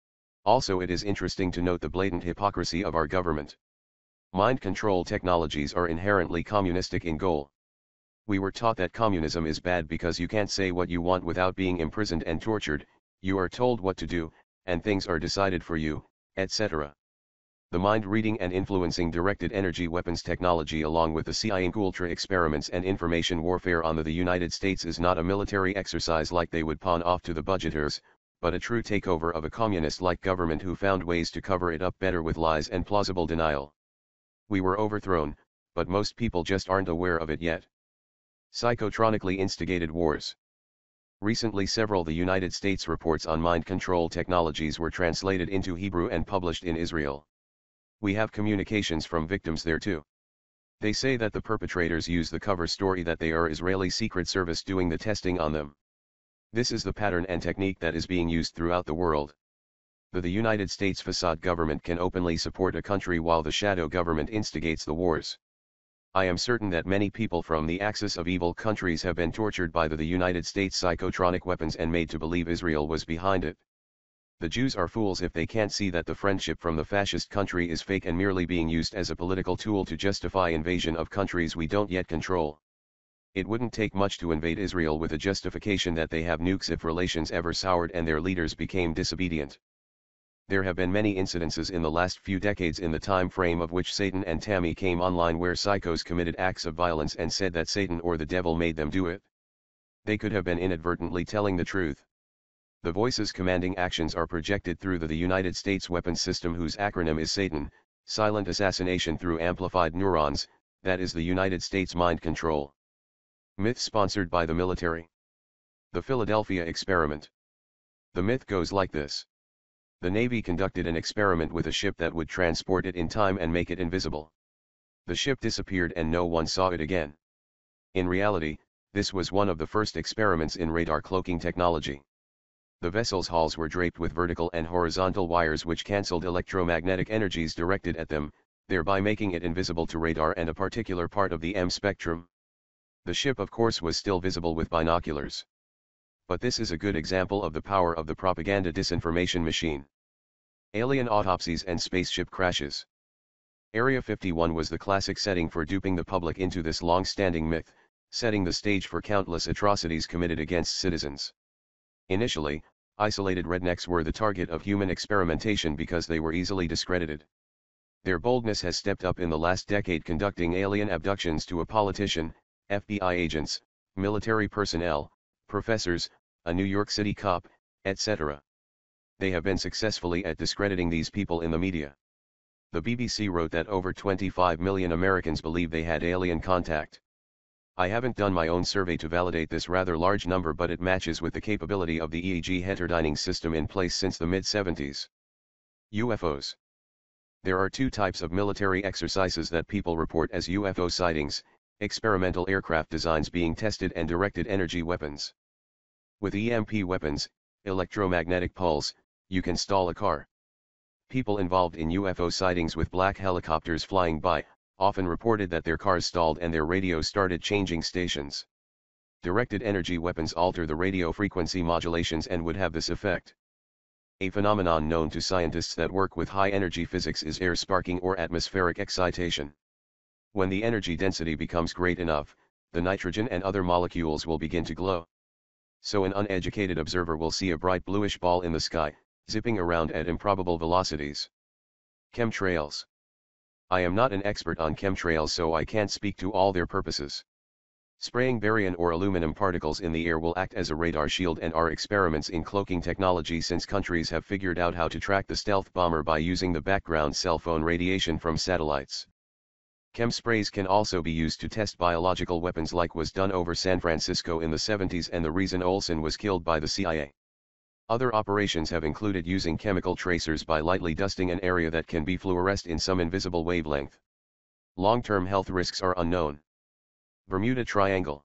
Also, it is interesting to note the blatant hypocrisy of our government. Mind control technologies are inherently communistic in goal. We were taught that communism is bad because you can't say what you want without being imprisoned and tortured, you are told what to do, and things are decided for you, etc. The mind-reading and influencing directed energy weapons technology along with the CIA Ultra experiments and information warfare on the United States is not a military exercise like they would pawn off to the budgeters, but a true takeover of a communist-like government who found ways to cover it up better with lies and plausible denial. We were overthrown, but most people just aren't aware of it yet. Psychotronically instigated wars. Recently several the United States reports on mind control technologies were translated into Hebrew and published in Israel. We have communications from victims there too. They say that the perpetrators use the cover story that they are Israeli Secret Service doing the testing on them. This is the pattern and technique that is being used throughout the world. The United States facade government can openly support a country while the shadow government instigates the wars. I am certain that many people from the axis of evil countries have been tortured by the United States psychotronic weapons and made to believe Israel was behind it. The Jews are fools if they can't see that the friendship from the fascist country is fake and merely being used as a political tool to justify invasion of countries we don't yet control. It wouldn't take much to invade Israel with a justification that they have nukes if relations ever soured and their leaders became disobedient. There have been many incidences in the last few decades in the time frame of which Satan and Tammy came online where psychos committed acts of violence and said that Satan or the devil made them do it. They could have been inadvertently telling the truth. The voices commanding actions are projected through the United States weapons system whose acronym is Satan, silent assassination through amplified neurons, that is the United States mind control. Myth sponsored by the military. The Philadelphia experiment. The myth goes like this. The Navy conducted an experiment with a ship that would transport it in time and make it invisible. The ship disappeared and no one saw it again. In reality, this was one of the first experiments in radar cloaking technology. The vessel's hulls were draped with vertical and horizontal wires which cancelled electromagnetic energies directed at them, thereby making it invisible to radar and a particular part of the M spectrum. The ship of course was still visible with binoculars. But this is a good example of the power of the propaganda disinformation machine. Alien autopsies and spaceship crashes. Area 51 was the classic setting for duping the public into this long-standing myth, setting the stage for countless atrocities committed against citizens. Initially, isolated rednecks were the target of human experimentation because they were easily discredited. Their boldness has stepped up in the last decade, conducting alien abductions to a politician, FBI agents, military personnel, professors, a New York City cop, etc. They have been successfully at discrediting these people in the media. The BBC wrote that over 25 million Americans believe they had alien contact. I haven't done my own survey to validate this rather large number, but it matches with the capability of the EEG heterodyning system in place since the mid-70s. UFOs. There are two types of military exercises that people report as UFO sightings: experimental aircraft designs being tested and directed energy weapons. With EMP weapons, electromagnetic pulse, you can stall a car. People involved in UFO sightings with black helicopters flying by often reported that their cars stalled and their radio started changing stations. Directed energy weapons alter the radio frequency modulations and would have this effect. A phenomenon known to scientists that work with high-energy physics is air sparking or atmospheric excitation. When the energy density becomes great enough, the nitrogen and other molecules will begin to glow. So an uneducated observer will see a bright bluish ball in the sky, zipping around at improbable velocities. Chemtrails. I am not an expert on chemtrails, so I can't speak to all their purposes. Spraying barium or aluminum particles in the air will act as a radar shield and are experiments in cloaking technology, since countries have figured out how to track the stealth bomber by using the background cell phone radiation from satellites. Chem sprays can also be used to test biological weapons, like was done over San Francisco in the 70s, and the reason Olson was killed by the CIA. Other operations have included using chemical tracers by lightly dusting an area that can be fluoresced in some invisible wavelength. Long-term health risks are unknown. Bermuda Triangle.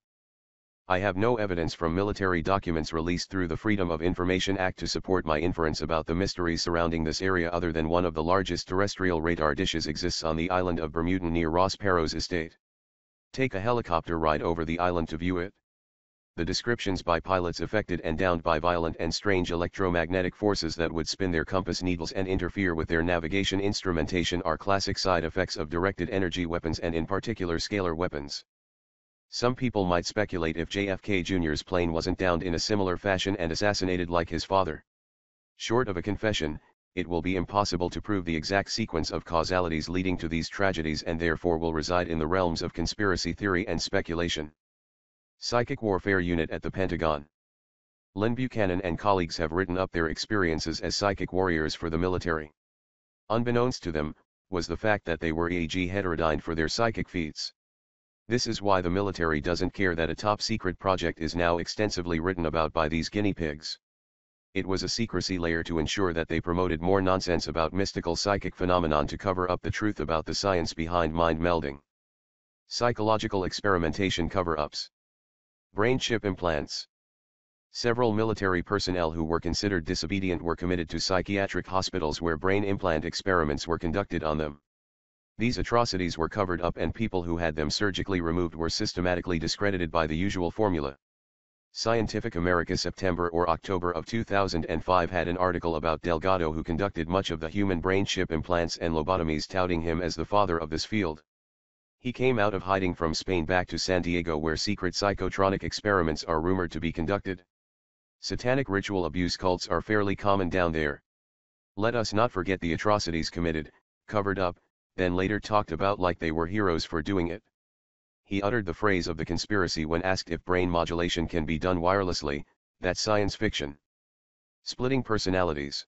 I have no evidence from military documents released through the Freedom of Information Act to support my inference about the mysteries surrounding this area, other than one of the largest terrestrial radar dishes exists on the island of Bermuda near Ross Perot's estate. Take a helicopter ride over the island to view it. The descriptions by pilots affected and downed by violent and strange electromagnetic forces that would spin their compass needles and interfere with their navigation instrumentation are classic side effects of directed energy weapons, and in particular scalar weapons. Some people might speculate if JFK Jr.'s plane wasn't downed in a similar fashion and assassinated like his father. Short of a confession, it will be impossible to prove the exact sequence of causalities leading to these tragedies, and therefore will reside in the realms of conspiracy theory and speculation. Psychic Warfare Unit at the Pentagon. Lynn Buchanan and colleagues have written up their experiences as psychic warriors for the military. Unbeknownst to them, was the fact that they were EAG heterodyned for their psychic feats. This is why the military doesn't care that a top-secret project is now extensively written about by these guinea pigs. It was a secrecy layer to ensure that they promoted more nonsense about mystical psychic phenomenon to cover up the truth about the science behind mind melding. Psychological experimentation cover-ups. Brain chip implants. Several military personnel who were considered disobedient were committed to psychiatric hospitals where brain implant experiments were conducted on them. These atrocities were covered up, and people who had them surgically removed were systematically discredited by the usual formula. Scientific America September or October of 2005 had an article about Delgado, who conducted much of the human brain chip implants and lobotomies, touting him as the father of this field. He came out of hiding from Spain back to San Diego, where secret psychotronic experiments are rumored to be conducted. Satanic ritual abuse cults are fairly common down there. Let us not forget the atrocities committed, covered up, then later talked about like they were heroes for doing it. He uttered the phrase of the conspiracy when asked if brain modulation can be done wirelessly. That's science fiction. Splitting personalities.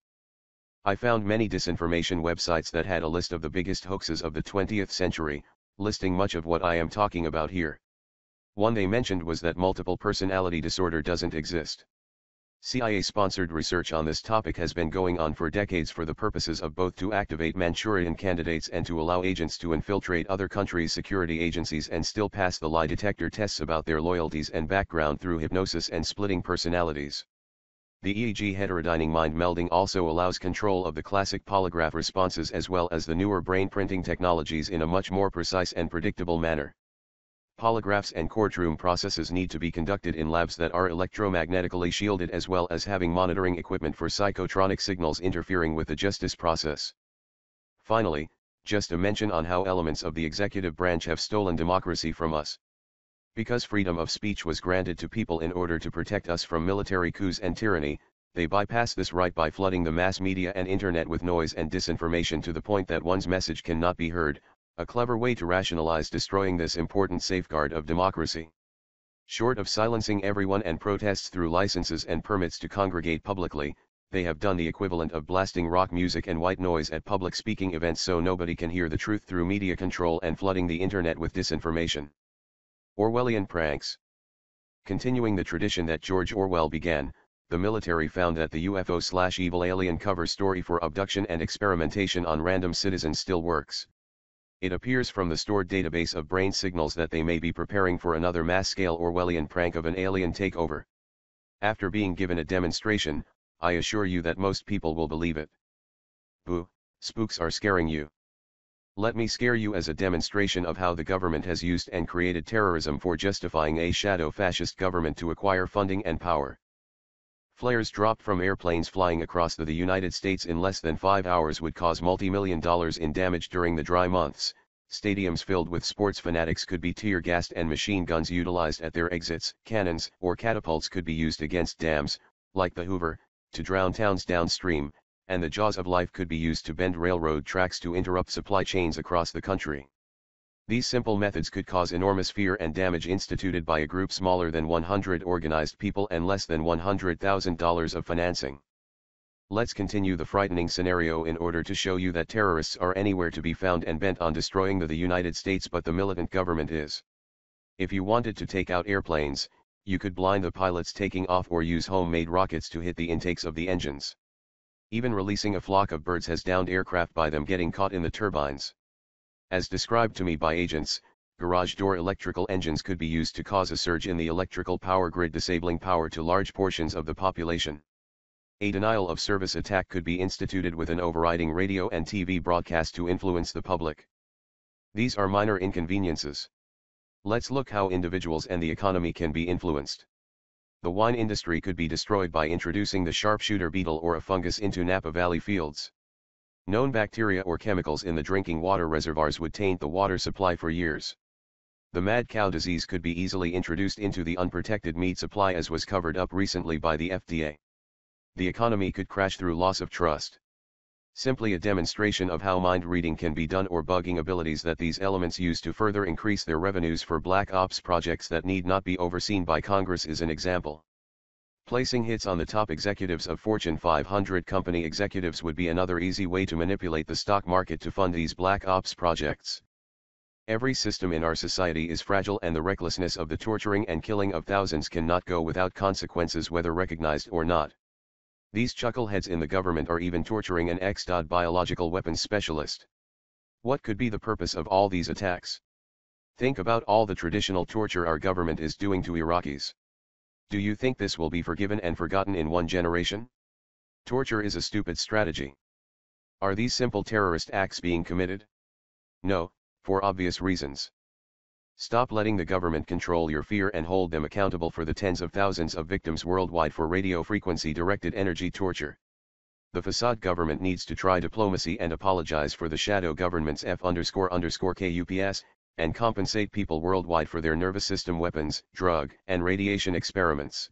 I found many disinformation websites that had a list of the biggest hoaxes of the 20th century, listing much of what I am talking about here. One they mentioned was that multiple personality disorder doesn't exist. CIA-sponsored research on this topic has been going on for decades for the purposes of both to activate Manchurian candidates and to allow agents to infiltrate other countries' security agencies and still pass the lie detector tests about their loyalties and background through hypnosis and splitting personalities. The EEG heterodyning mind melding also allows control of the classic polygraph responses as well as the newer brain printing technologies in a much more precise and predictable manner. Polygraphs and courtroom processes need to be conducted in labs that are electromagnetically shielded, as well as having monitoring equipment for psychotronic signals interfering with the justice process. Finally, just a mention on how elements of the executive branch have stolen democracy from us. Because freedom of speech was granted to people in order to protect us from military coups and tyranny, they bypass this right by flooding the mass media and internet with noise and disinformation to the point that one's message cannot be heard. A clever way to rationalize destroying this important safeguard of democracy. Short of silencing everyone and protests through licenses and permits to congregate publicly, they have done the equivalent of blasting rock music and white noise at public speaking events so nobody can hear the truth through media control and flooding the internet with disinformation. Orwellian pranks. Continuing the tradition that George Orwell began, the military found that the UFO/evil alien cover story for abduction and experimentation on random citizens still works. It appears from the stored database of brain signals that they may be preparing for another mass-scale Orwellian prank of an alien takeover. After being given a demonstration, I assure you that most people will believe it. Boo, spooks are scaring you. Let me scare you as a demonstration of how the government has used and created terrorism for justifying a shadow fascist government to acquire funding and power. Flares dropped from airplanes flying across the United States in less than 5 hours would cause multi-million dollars in damage during the dry months. Stadiums filled with sports fanatics could be tear-gassed and machine guns utilized at their exits. Cannons or catapults could be used against dams, like the Hoover, to drown towns downstream, and the jaws of life could be used to bend railroad tracks to interrupt supply chains across the country. These simple methods could cause enormous fear and damage instituted by a group smaller than 100 organized people and less than $100,000 of financing. Let's continue the frightening scenario in order to show you that terrorists are anywhere to be found and bent on destroying the United States, but the militant government is. If you wanted to take out airplanes, you could blind the pilots taking off or use homemade rockets to hit the intakes of the engines. Even releasing a flock of birds has downed aircraft by them getting caught in the turbines. As described to me by agents, garage door electrical engines could be used to cause a surge in the electrical power grid, disabling power to large portions of the population. A denial of service attack could be instituted with an overriding radio and TV broadcast to influence the public. These are minor inconveniences. Let's look how individuals and the economy can be influenced. The wine industry could be destroyed by introducing the sharpshooter beetle or a fungus into Napa Valley fields. Known bacteria or chemicals in the drinking water reservoirs would taint the water supply for years. The mad cow disease could be easily introduced into the unprotected meat supply, as was covered up recently by the FDA. The economy could crash through loss of trust. Simply a demonstration of how mind reading can be done, or bugging abilities that these elements use to further increase their revenues for black ops projects that need not be overseen by Congress is an example. Placing hits on the top executives of Fortune 500 company executives would be another easy way to manipulate the stock market to fund these black ops projects. Every system in our society is fragile, and the recklessness of the torturing and killing of thousands cannot go without consequences, whether recognized or not. These chuckleheads in the government are even torturing an biological weapons specialist. What could be the purpose of all these attacks? Think about all the traditional torture our government is doing to Iraqis. Do you think this will be forgiven and forgotten in one generation? Torture is a stupid strategy. Are these simple terrorist acts being committed? No, for obvious reasons. Stop letting the government control your fear and hold them accountable for the tens of thousands of victims worldwide for radio frequency directed energy torture. The facade government needs to try diplomacy and apologize for the shadow government's F__KUPS, and compensate people worldwide for their nervous system weapons, drug, and radiation experiments.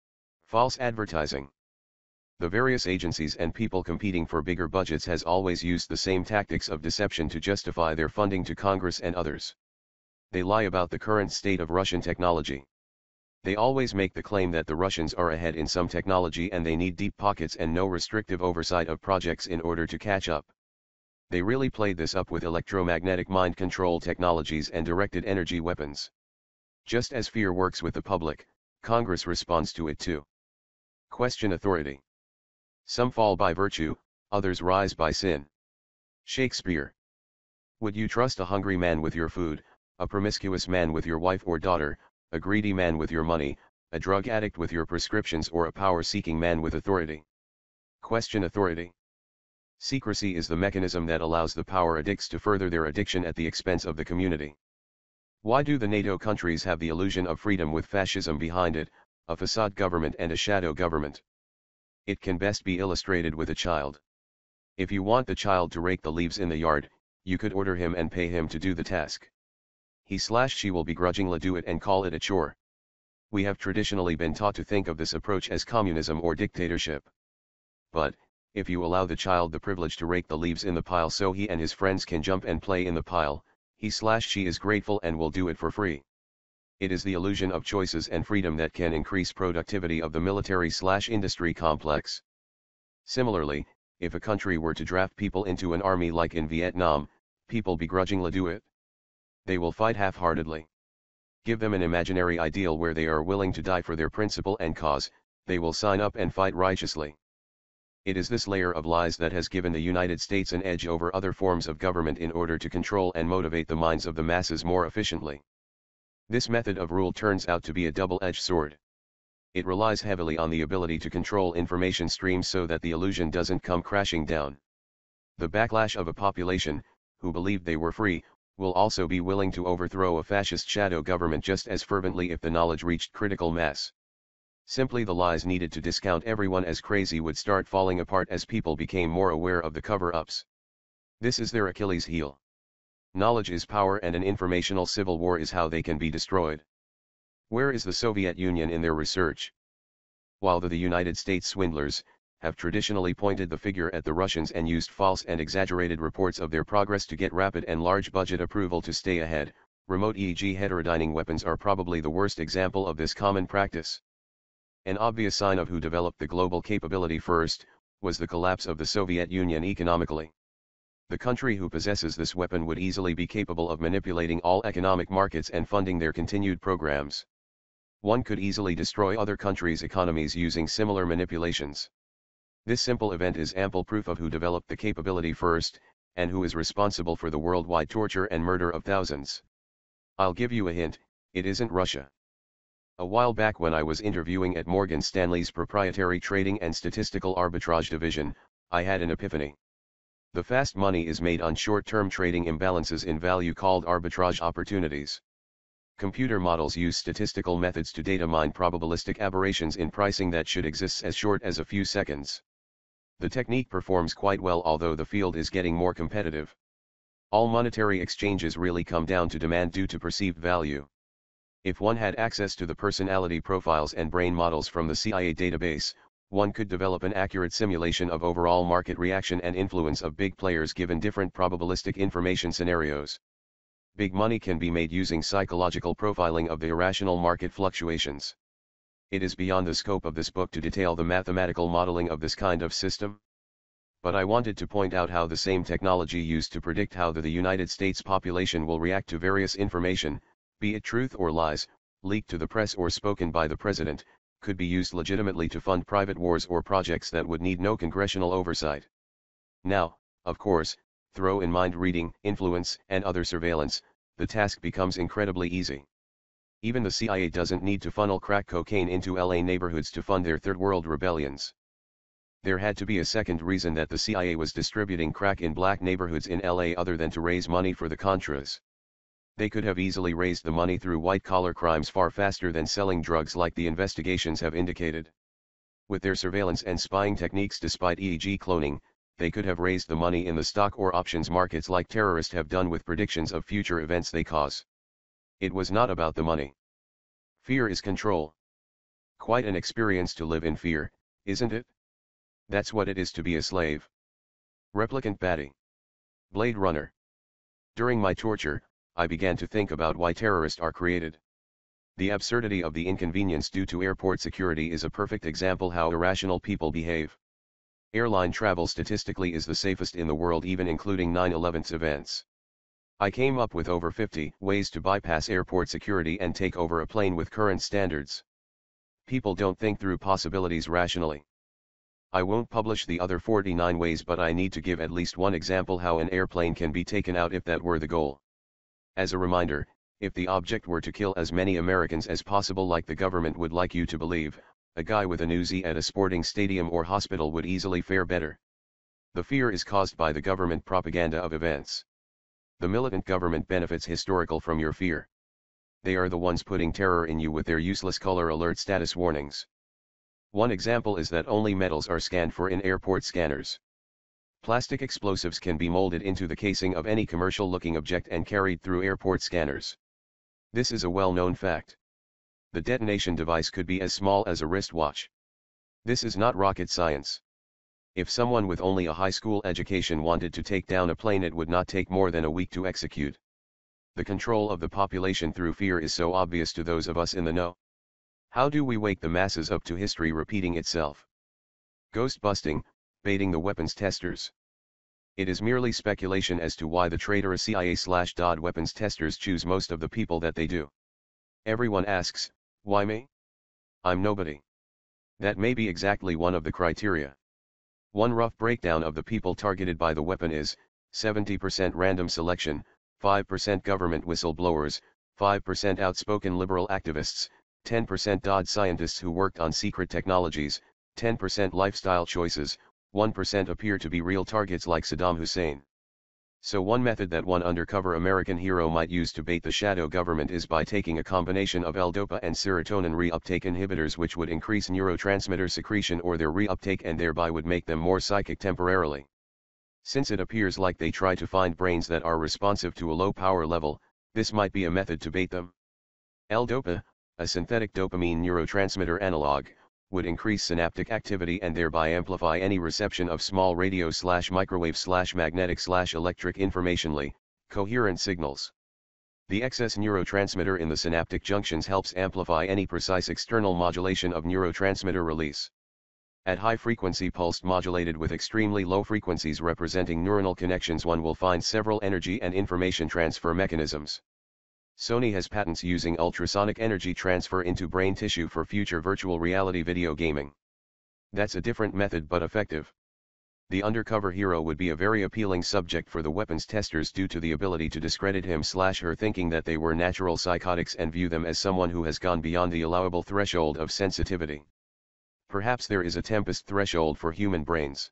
False advertising. The various agencies and people competing for bigger budgets has always used the same tactics of deception to justify their funding to Congress and others. They lie about the current state of Russian technology. They always make the claim that the Russians are ahead in some technology and they need deep pockets and no restrictive oversight of projects in order to catch up. They really played this up with electromagnetic mind control technologies and directed energy weapons. Just as fear works with the public, Congress responds to it too. Question authority. Some fall by virtue, others rise by sin. Shakespeare. Would you trust a hungry man with your food, a promiscuous man with your wife or daughter, a greedy man with your money, a drug addict with your prescriptions, or a power-seeking man with authority? Question authority. Secrecy is the mechanism that allows the power addicts to further their addiction at the expense of the community. Why do the NATO countries have the illusion of freedom with fascism behind it, a facade government and a shadow government? It can best be illustrated with a child. If you want the child to rake the leaves in the yard, you could order him and pay him to do the task. He/she will begrudgingly do it and call it a chore. We have traditionally been taught to think of this approach as communism or dictatorship. But, if you allow the child the privilege to rake the leaves in the pile so he and his friends can jump and play in the pile, he/she is grateful and will do it for free. It is the illusion of choices and freedom that can increase productivity of the military/industry complex. Similarly, if a country were to draft people into an army like in Vietnam, people begrudgingly do it. They will fight half-heartedly. Give them an imaginary ideal where they are willing to die for their principle and cause, they will sign up and fight righteously. It is this layer of lies that has given the United States an edge over other forms of government in order to control and motivate the minds of the masses more efficiently. This method of rule turns out to be a double-edged sword. It relies heavily on the ability to control information streams so that the illusion doesn't come crashing down. The backlash of a population, who believed they were free, will also be willing to overthrow a fascist shadow government just as fervently if the knowledge reached critical mass. Simply the lies needed to discount everyone as crazy would start falling apart as people became more aware of the cover-ups. This is their Achilles heel. Knowledge is power, and an informational civil war is how they can be destroyed. Where is the Soviet Union in their research? While the United States swindlers have traditionally pointed the finger at the Russians and used false and exaggerated reports of their progress to get rapid and large budget approval to stay ahead, remote e.g. heterodyning weapons are probably the worst example of this common practice. An obvious sign of who developed the global capability first, was the collapse of the Soviet Union economically. The country who possesses this weapon would easily be capable of manipulating all economic markets and funding their continued programs. One could easily destroy other countries' economies using similar manipulations. This simple event is ample proof of who developed the capability first, and who is responsible for the worldwide torture and murder of thousands. I'll give you a hint, it isn't Russia. A while back when I was interviewing at Morgan Stanley's proprietary trading and statistical arbitrage division, I had an epiphany. The fast money is made on short-term trading imbalances in value called arbitrage opportunities. Computer models use statistical methods to data mine probabilistic aberrations in pricing that should exist as short as a few seconds. The technique performs quite well, although the field is getting more competitive. All monetary exchanges really come down to demand due to perceived value. If one had access to the personality profiles and brain models from the CIA database, one could develop an accurate simulation of overall market reaction and influence of big players given different probabilistic information scenarios. Big money can be made using psychological profiling of the irrational market fluctuations. It is beyond the scope of this book to detail the mathematical modeling of this kind of system. But I wanted to point out how the same technology used to predict how the United States population will react to various information, be it truth or lies, leaked to the press or spoken by the president, could be used legitimately to fund private wars or projects that would need no congressional oversight. Now, of course, throw in mind reading, influence, and other surveillance, the task becomes incredibly easy. Even the CIA doesn't need to funnel crack cocaine into LA neighborhoods to fund their third world rebellions. There had to be a second reason that the CIA was distributing crack in black neighborhoods in LA other than to raise money for the Contras. They could have easily raised the money through white-collar crimes far faster than selling drugs like the investigations have indicated. With their surveillance and spying techniques despite EEG cloning, they could have raised the money in the stock or options markets like terrorists have done with predictions of future events they cause. It was not about the money. Fear is control. Quite an experience to live in fear, isn't it? That's what it is to be a slave. Replicant Batty. Blade Runner. During my torture, I began to think about why terrorists are created. The absurdity of the inconvenience due to airport security is a perfect example how irrational people behave. Airline travel statistically is the safest in the world, even including 9/11's events. I came up with over 50 ways to bypass airport security and take over a plane with current standards. People don't think through possibilities rationally. I won't publish the other 49 ways, but I need to give at least one example how an airplane can be taken out if that were the goal. As a reminder, if the object were to kill as many Americans as possible like the government would like you to believe, a guy with an Uzi at a sporting stadium or hospital would easily fare better. The fear is caused by the government propaganda of events. The militant government benefits historical from your fear. They are the ones putting terror in you with their useless color alert status warnings. One example is that only metals are scanned for in airport scanners. Plastic explosives can be molded into the casing of any commercial-looking object and carried through airport scanners. This is a well-known fact. The detonation device could be as small as a wristwatch. This is not rocket science. If someone with only a high school education wanted to take down a plane, it would not take more than a week to execute. The control of the population through fear is so obvious to those of us in the know. How do we wake the masses up to history repeating itself? Ghost busting, baiting the weapons testers. It is merely speculation as to why the traitorous CIA/DOD weapons testers choose most of the people that they do. Everyone asks, why me? I'm nobody. That may be exactly one of the criteria. One rough breakdown of the people targeted by the weapon is, 70% random selection, 5% government whistleblowers, 5% outspoken liberal activists, 10% DOD scientists who worked on secret technologies, 10% lifestyle choices, 1% appear to be real targets like Saddam Hussein. So one method that one undercover American hero might use to bait the shadow government is by taking a combination of L-DOPA and serotonin reuptake inhibitors, which would increase neurotransmitter secretion or their reuptake and thereby would make them more psychic temporarily. Since it appears like they try to find brains that are responsive to a low power level, this might be a method to bait them. L-DOPA, a synthetic dopamine neurotransmitter analog, would increase synaptic activity and thereby amplify any reception of small radio/microwave/magnetic/electric informationally coherent signals. The excess neurotransmitter in the synaptic junctions helps amplify any precise external modulation of neurotransmitter release. At high frequency pulsed modulated with extremely low frequencies representing neuronal connections, one will find several energy and information transfer mechanisms. Sony has patents using ultrasonic energy transfer into brain tissue for future virtual reality video gaming. That's a different method but effective. The undercover hero would be a very appealing subject for the weapons testers due to the ability to discredit him/her thinking that they were natural psychotics and view them as someone who has gone beyond the allowable threshold of sensitivity. Perhaps there is a tempest threshold for human brains.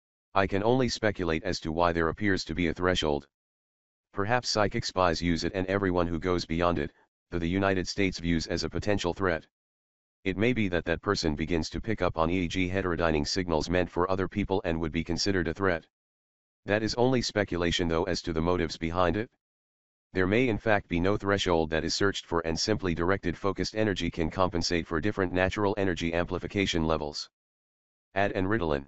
I can only speculate as to why there appears to be a threshold. Perhaps psychic spies use it and everyone who goes beyond it, the United States views as a potential threat. It may be that that person begins to pick up on EEG heterodyning signals meant for other people and would be considered a threat. That is only speculation though as to the motives behind it. There may in fact be no threshold that is searched for, and simply directed focused energy can compensate for different natural energy amplification levels. AD and Ritalin.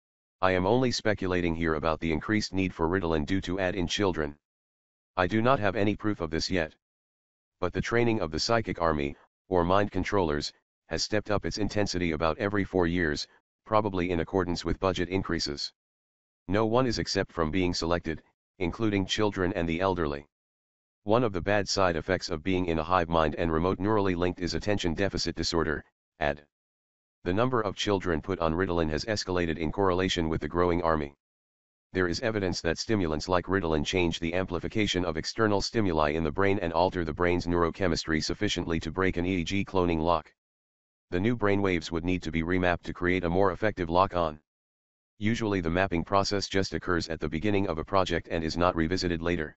I am only speculating here about the increased need for Ritalin due to AD in children. I do not have any proof of this yet. But the training of the psychic army, or mind controllers, has stepped up its intensity about every 4 years, probably in accordance with budget increases. No one is exempt from being selected, including children and the elderly. One of the bad side effects of being in a hive mind and remote neurally linked is attention deficit disorder, AD. The number of children put on Ritalin has escalated in correlation with the growing army. There is evidence that stimulants like Ritalin change the amplification of external stimuli in the brain and alter the brain's neurochemistry sufficiently to break an EEG cloning lock. The new brain waves would need to be remapped to create a more effective lock-on. Usually the mapping process just occurs at the beginning of a project and is not revisited later.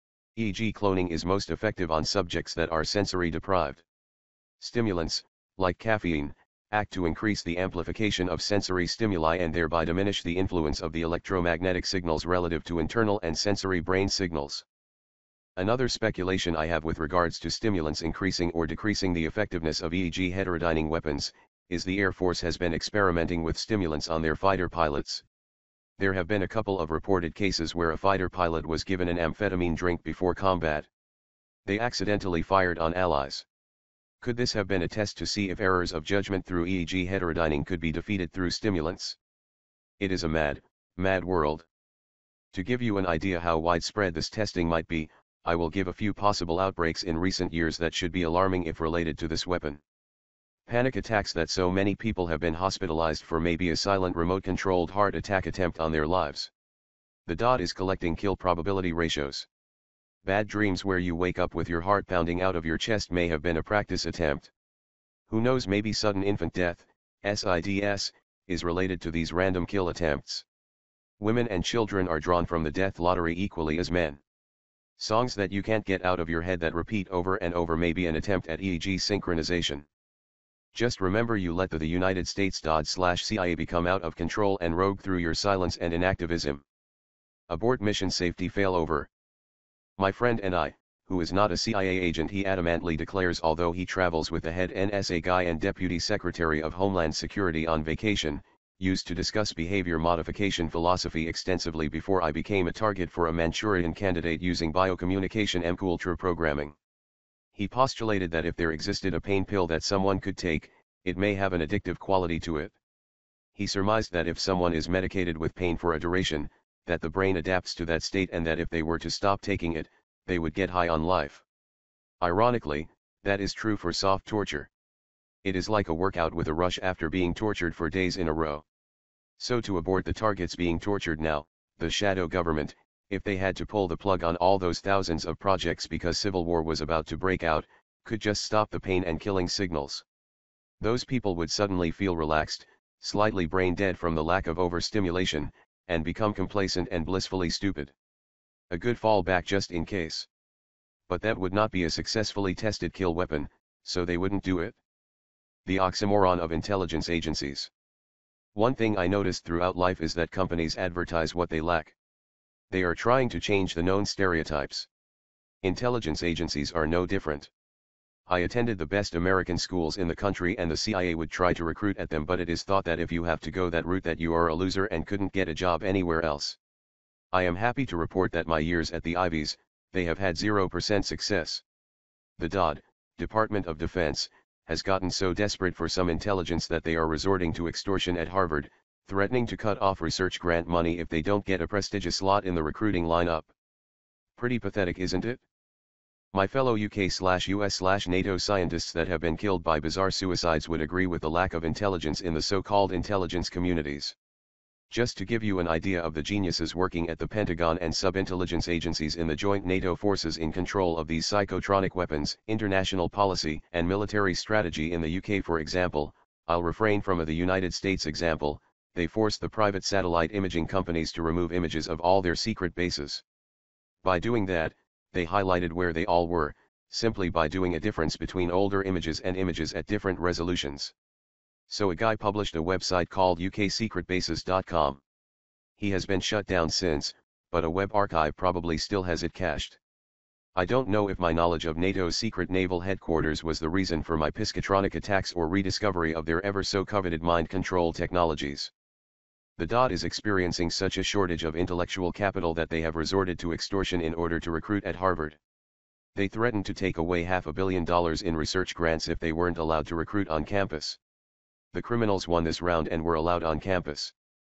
EEG cloning is most effective on subjects that are sensory deprived. Stimulants, like caffeine, act to increase the amplification of sensory stimuli and thereby diminish the influence of the electromagnetic signals relative to internal and sensory brain signals. Another speculation I have with regards to stimulants increasing or decreasing the effectiveness of EEG heterodyning weapons, is the Air Force has been experimenting with stimulants on their fighter pilots. There have been a couple of reported cases where a fighter pilot was given an amphetamine drink before combat. They accidentally fired on allies. Could this have been a test to see if errors of judgment through EEG heterodyning could be defeated through stimulants? It is a mad world. To give you an idea how widespread this testing might be, I will give a few possible outbreaks in recent years that should be alarming if related to this weapon. Panic attacks that so many people have been hospitalized for may be a silent remote-controlled heart attack attempt on their lives. The DOT is collecting kill probability ratios. Bad dreams where you wake up with your heart pounding out of your chest may have been a practice attempt. Who knows, maybe sudden infant death, SIDS, is related to these random kill attempts. Women and children are drawn from the death lottery equally as men. Songs that you can't get out of your head that repeat over and over may be an attempt at EEG synchronization. Just remember, you let the United States DOD/CIA become out of control and rogue through your silence and inactivism. Abort mission safety failover. My friend and I, who is not a CIA agent, he adamantly declares, although he travels with the head NSA guy and Deputy Secretary of Homeland Security on vacation, used to discuss behavior modification philosophy extensively before I became a target for a Manchurian candidate using biocommunication MKUltra programming. He postulated that if there existed a pain pill that someone could take, it may have an addictive quality to it. He surmised that if someone is medicated with pain for a duration, that the brain adapts to that state, and that if they were to stop taking it, they would get high on life. Ironically, that is true for soft torture. It is like a workout with a rush after being tortured for days in a row. So to abort the targets being tortured now, the shadow government, if they had to pull the plug on all those thousands of projects because civil war was about to break out, could just stop the pain and killing signals. Those people would suddenly feel relaxed, slightly brain dead from the lack of overstimulation, and become complacent and blissfully stupid. A good fallback just in case. But that would not be a successfully tested kill weapon, so they wouldn't do it. The oxymoron of intelligence agencies. One thing I noticed throughout life is that companies advertise what they lack. They are trying to change the known stereotypes. Intelligence agencies are no different. I attended the best American schools in the country, and the CIA would try to recruit at them, but it is thought that if you have to go that route that you are a loser and couldn't get a job anywhere else. I am happy to report that my years at the Ivies, they have had 0% success. The DOD, Department of Defense, has gotten so desperate for some intelligence that they are resorting to extortion at Harvard, threatening to cut off research grant money if they don't get a prestigious slot in the recruiting lineup. Pretty pathetic, isn't it? My fellow UK/US/NATO scientists that have been killed by bizarre suicides would agree with the lack of intelligence in the so-called intelligence communities. Just to give you an idea of the geniuses working at the Pentagon and sub-intelligence agencies in the joint NATO forces in control of these psychotronic weapons, international policy and military strategy in the UK, for example, I'll refrain from the United States example. They forced the private satellite imaging companies to remove images of all their secret bases. By doing that, they highlighted where they all were, simply by doing a difference between older images and images at different resolutions. So a guy published a website called uksecretbases.com. He has been shut down since, but a web archive probably still has it cached. I don't know if my knowledge of NATO's secret naval headquarters was the reason for my psychotronic attacks or rediscovery of their ever so coveted mind control technologies. The DOD is experiencing such a shortage of intellectual capital that they have resorted to extortion in order to recruit at Harvard. They threatened to take away $500 million in research grants if they weren't allowed to recruit on campus. The criminals won this round and were allowed on campus.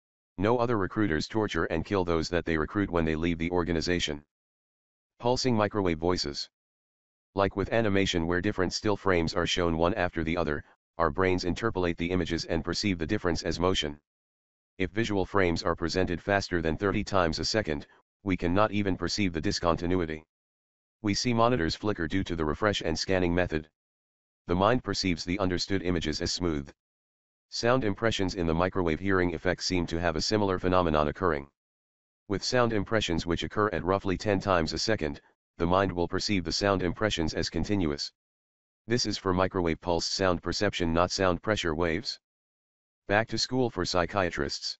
No other recruiters torture and kill those that they recruit when they leave the organization. Pulsing microwave voices. Like with animation where different still frames are shown one after the other, our brains interpolate the images and perceive the difference as motion. If visual frames are presented faster than 30 times a second, we cannot even perceive the discontinuity. We see monitors flicker due to the refresh and scanning method. The mind perceives the understood images as smooth. Sound impressions in the microwave hearing effect seem to have a similar phenomenon occurring. With sound impressions which occur at roughly 10 times a second, the mind will perceive the sound impressions as continuous. This is for microwave pulsed sound perception, not sound pressure waves. Back to school for psychiatrists.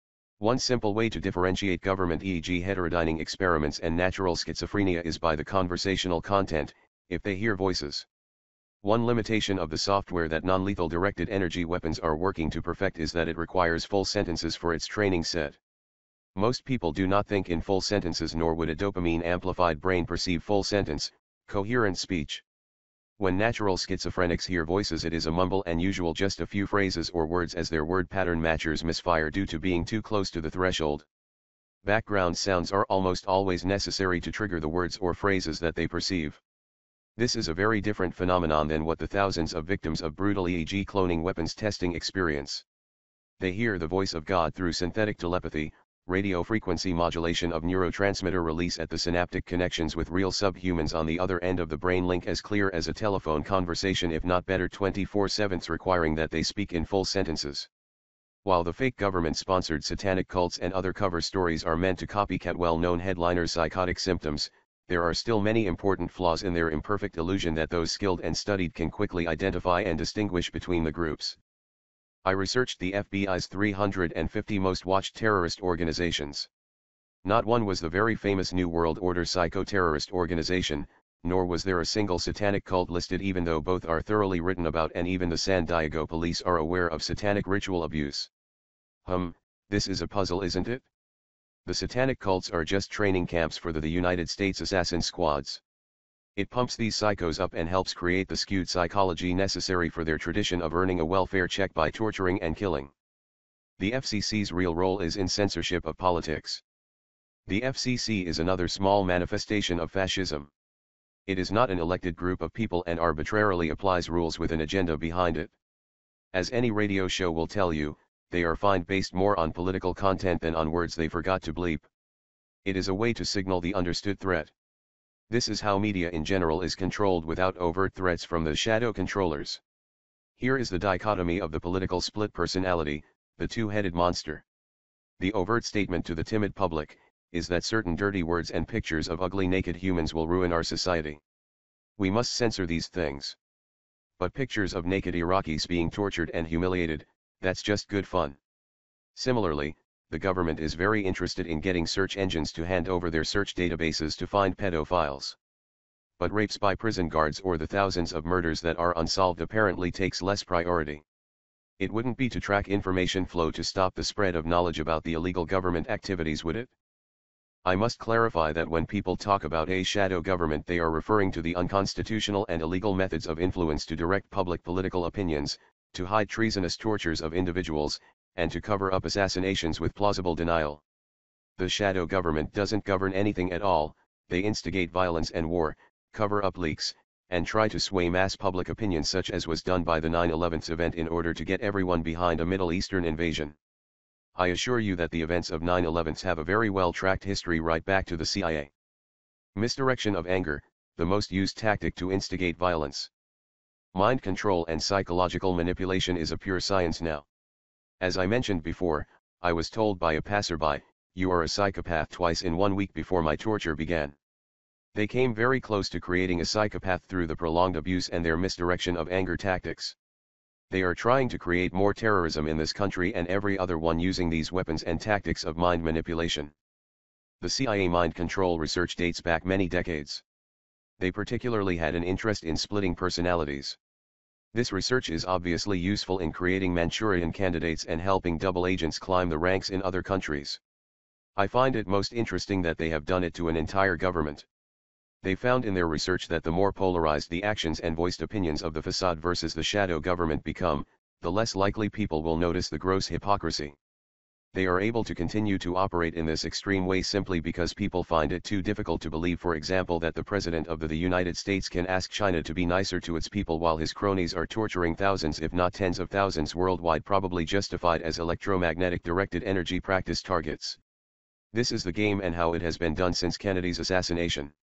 One simple way to differentiate government e.g. heterodyning experiments and natural schizophrenia is by the conversational content, if they hear voices. One limitation of the software that non-lethal directed energy weapons are working to perfect is that it requires full sentences for its training set. Most people do not think in full sentences, nor would a dopamine-amplified brain perceive full sentence, coherent speech. When natural schizophrenics hear voices, it is a mumble and usual just a few phrases or words, as their word pattern matchers misfire due to being too close to the threshold. Background sounds are almost always necessary to trigger the words or phrases that they perceive. This is a very different phenomenon than what the thousands of victims of brutal e.g. cloning weapons testing experience. They hear the voice of God through synthetic telepathy, radio frequency modulation of neurotransmitter release at the synaptic connections with real subhumans on the other end of the brain link, as clear as a telephone conversation, if not better 24/7, requiring that they speak in full sentences. While the fake government-sponsored satanic cults and other cover stories are meant to copycat well-known headliners' psychotic symptoms, there are still many important flaws in their imperfect illusion that those skilled and studied can quickly identify and distinguish between the groups. I researched the FBI's 350 most watched terrorist organizations. Not one was the very famous New World Order psycho-terrorist organization, nor was there a single satanic cult listed, even though both are thoroughly written about and even the San Diego police are aware of satanic ritual abuse. This is a puzzle, isn't it? The satanic cults are just training camps for the United States assassin squads. It pumps these psychos up and helps create the skewed psychology necessary for their tradition of earning a welfare check by torturing and killing. The FCC's real role is in censorship of politics. The FCC is another small manifestation of fascism. It is not an elected group of people and arbitrarily applies rules with an agenda behind it. As any radio show will tell you, they are fine based more on political content than on words they forgot to bleep. It is a way to signal the understood threat. This is how media in general is controlled without overt threats from the shadow controllers. Here is the dichotomy of the political split personality, the two-headed monster. The overt statement to the timid public is that certain dirty words and pictures of ugly naked humans will ruin our society. We must censor these things. But pictures of naked Iraqis being tortured and humiliated, that's just good fun. Similarly, the government is very interested in getting search engines to hand over their search databases to find pedophiles. But rapes by prison guards or the thousands of murders that are unsolved apparently takes less priority. It wouldn't be to track information flow to stop the spread of knowledge about the illegal government activities, would it? I must clarify that when people talk about a shadow government, they are referring to the unconstitutional and illegal methods of influence to direct public political opinions, to hide treasonous tortures of individuals, and to cover up assassinations with plausible denial. The shadow government doesn't govern anything at all. They instigate violence and war, cover up leaks, and try to sway mass public opinion, such as was done by the 9/11 event, in order to get everyone behind a Middle Eastern invasion. I assure you that the events of 9/11 have a very well-tracked history right back to the CIA. Misdirection of anger, the most used tactic to instigate violence. Mind control and psychological manipulation is a pure science now. As I mentioned before, I was told by a passerby, "You are a psychopath," twice in 1 week before my torture began. They came very close to creating a psychopath through the prolonged abuse and their misdirection of anger tactics. They are trying to create more terrorism in this country and every other one using these weapons and tactics of mind manipulation. The CIA mind control research dates back many decades. They particularly had an interest in splitting personalities. This research is obviously useful in creating Manchurian candidates and helping double agents climb the ranks in other countries. I find it most interesting that they have done it to an entire government. They found in their research that the more polarized the actions and voiced opinions of the facade versus the shadow government become, the less likely people will notice the gross hypocrisy. They are able to continue to operate in this extreme way simply because people find it too difficult to believe, for example, that the President of the United States can ask China to be nicer to its people while his cronies are torturing thousands if not tens of thousands worldwide, probably justified as electromagnetic directed energy practice targets. This is the game and how it has been done since Kennedy's assassination.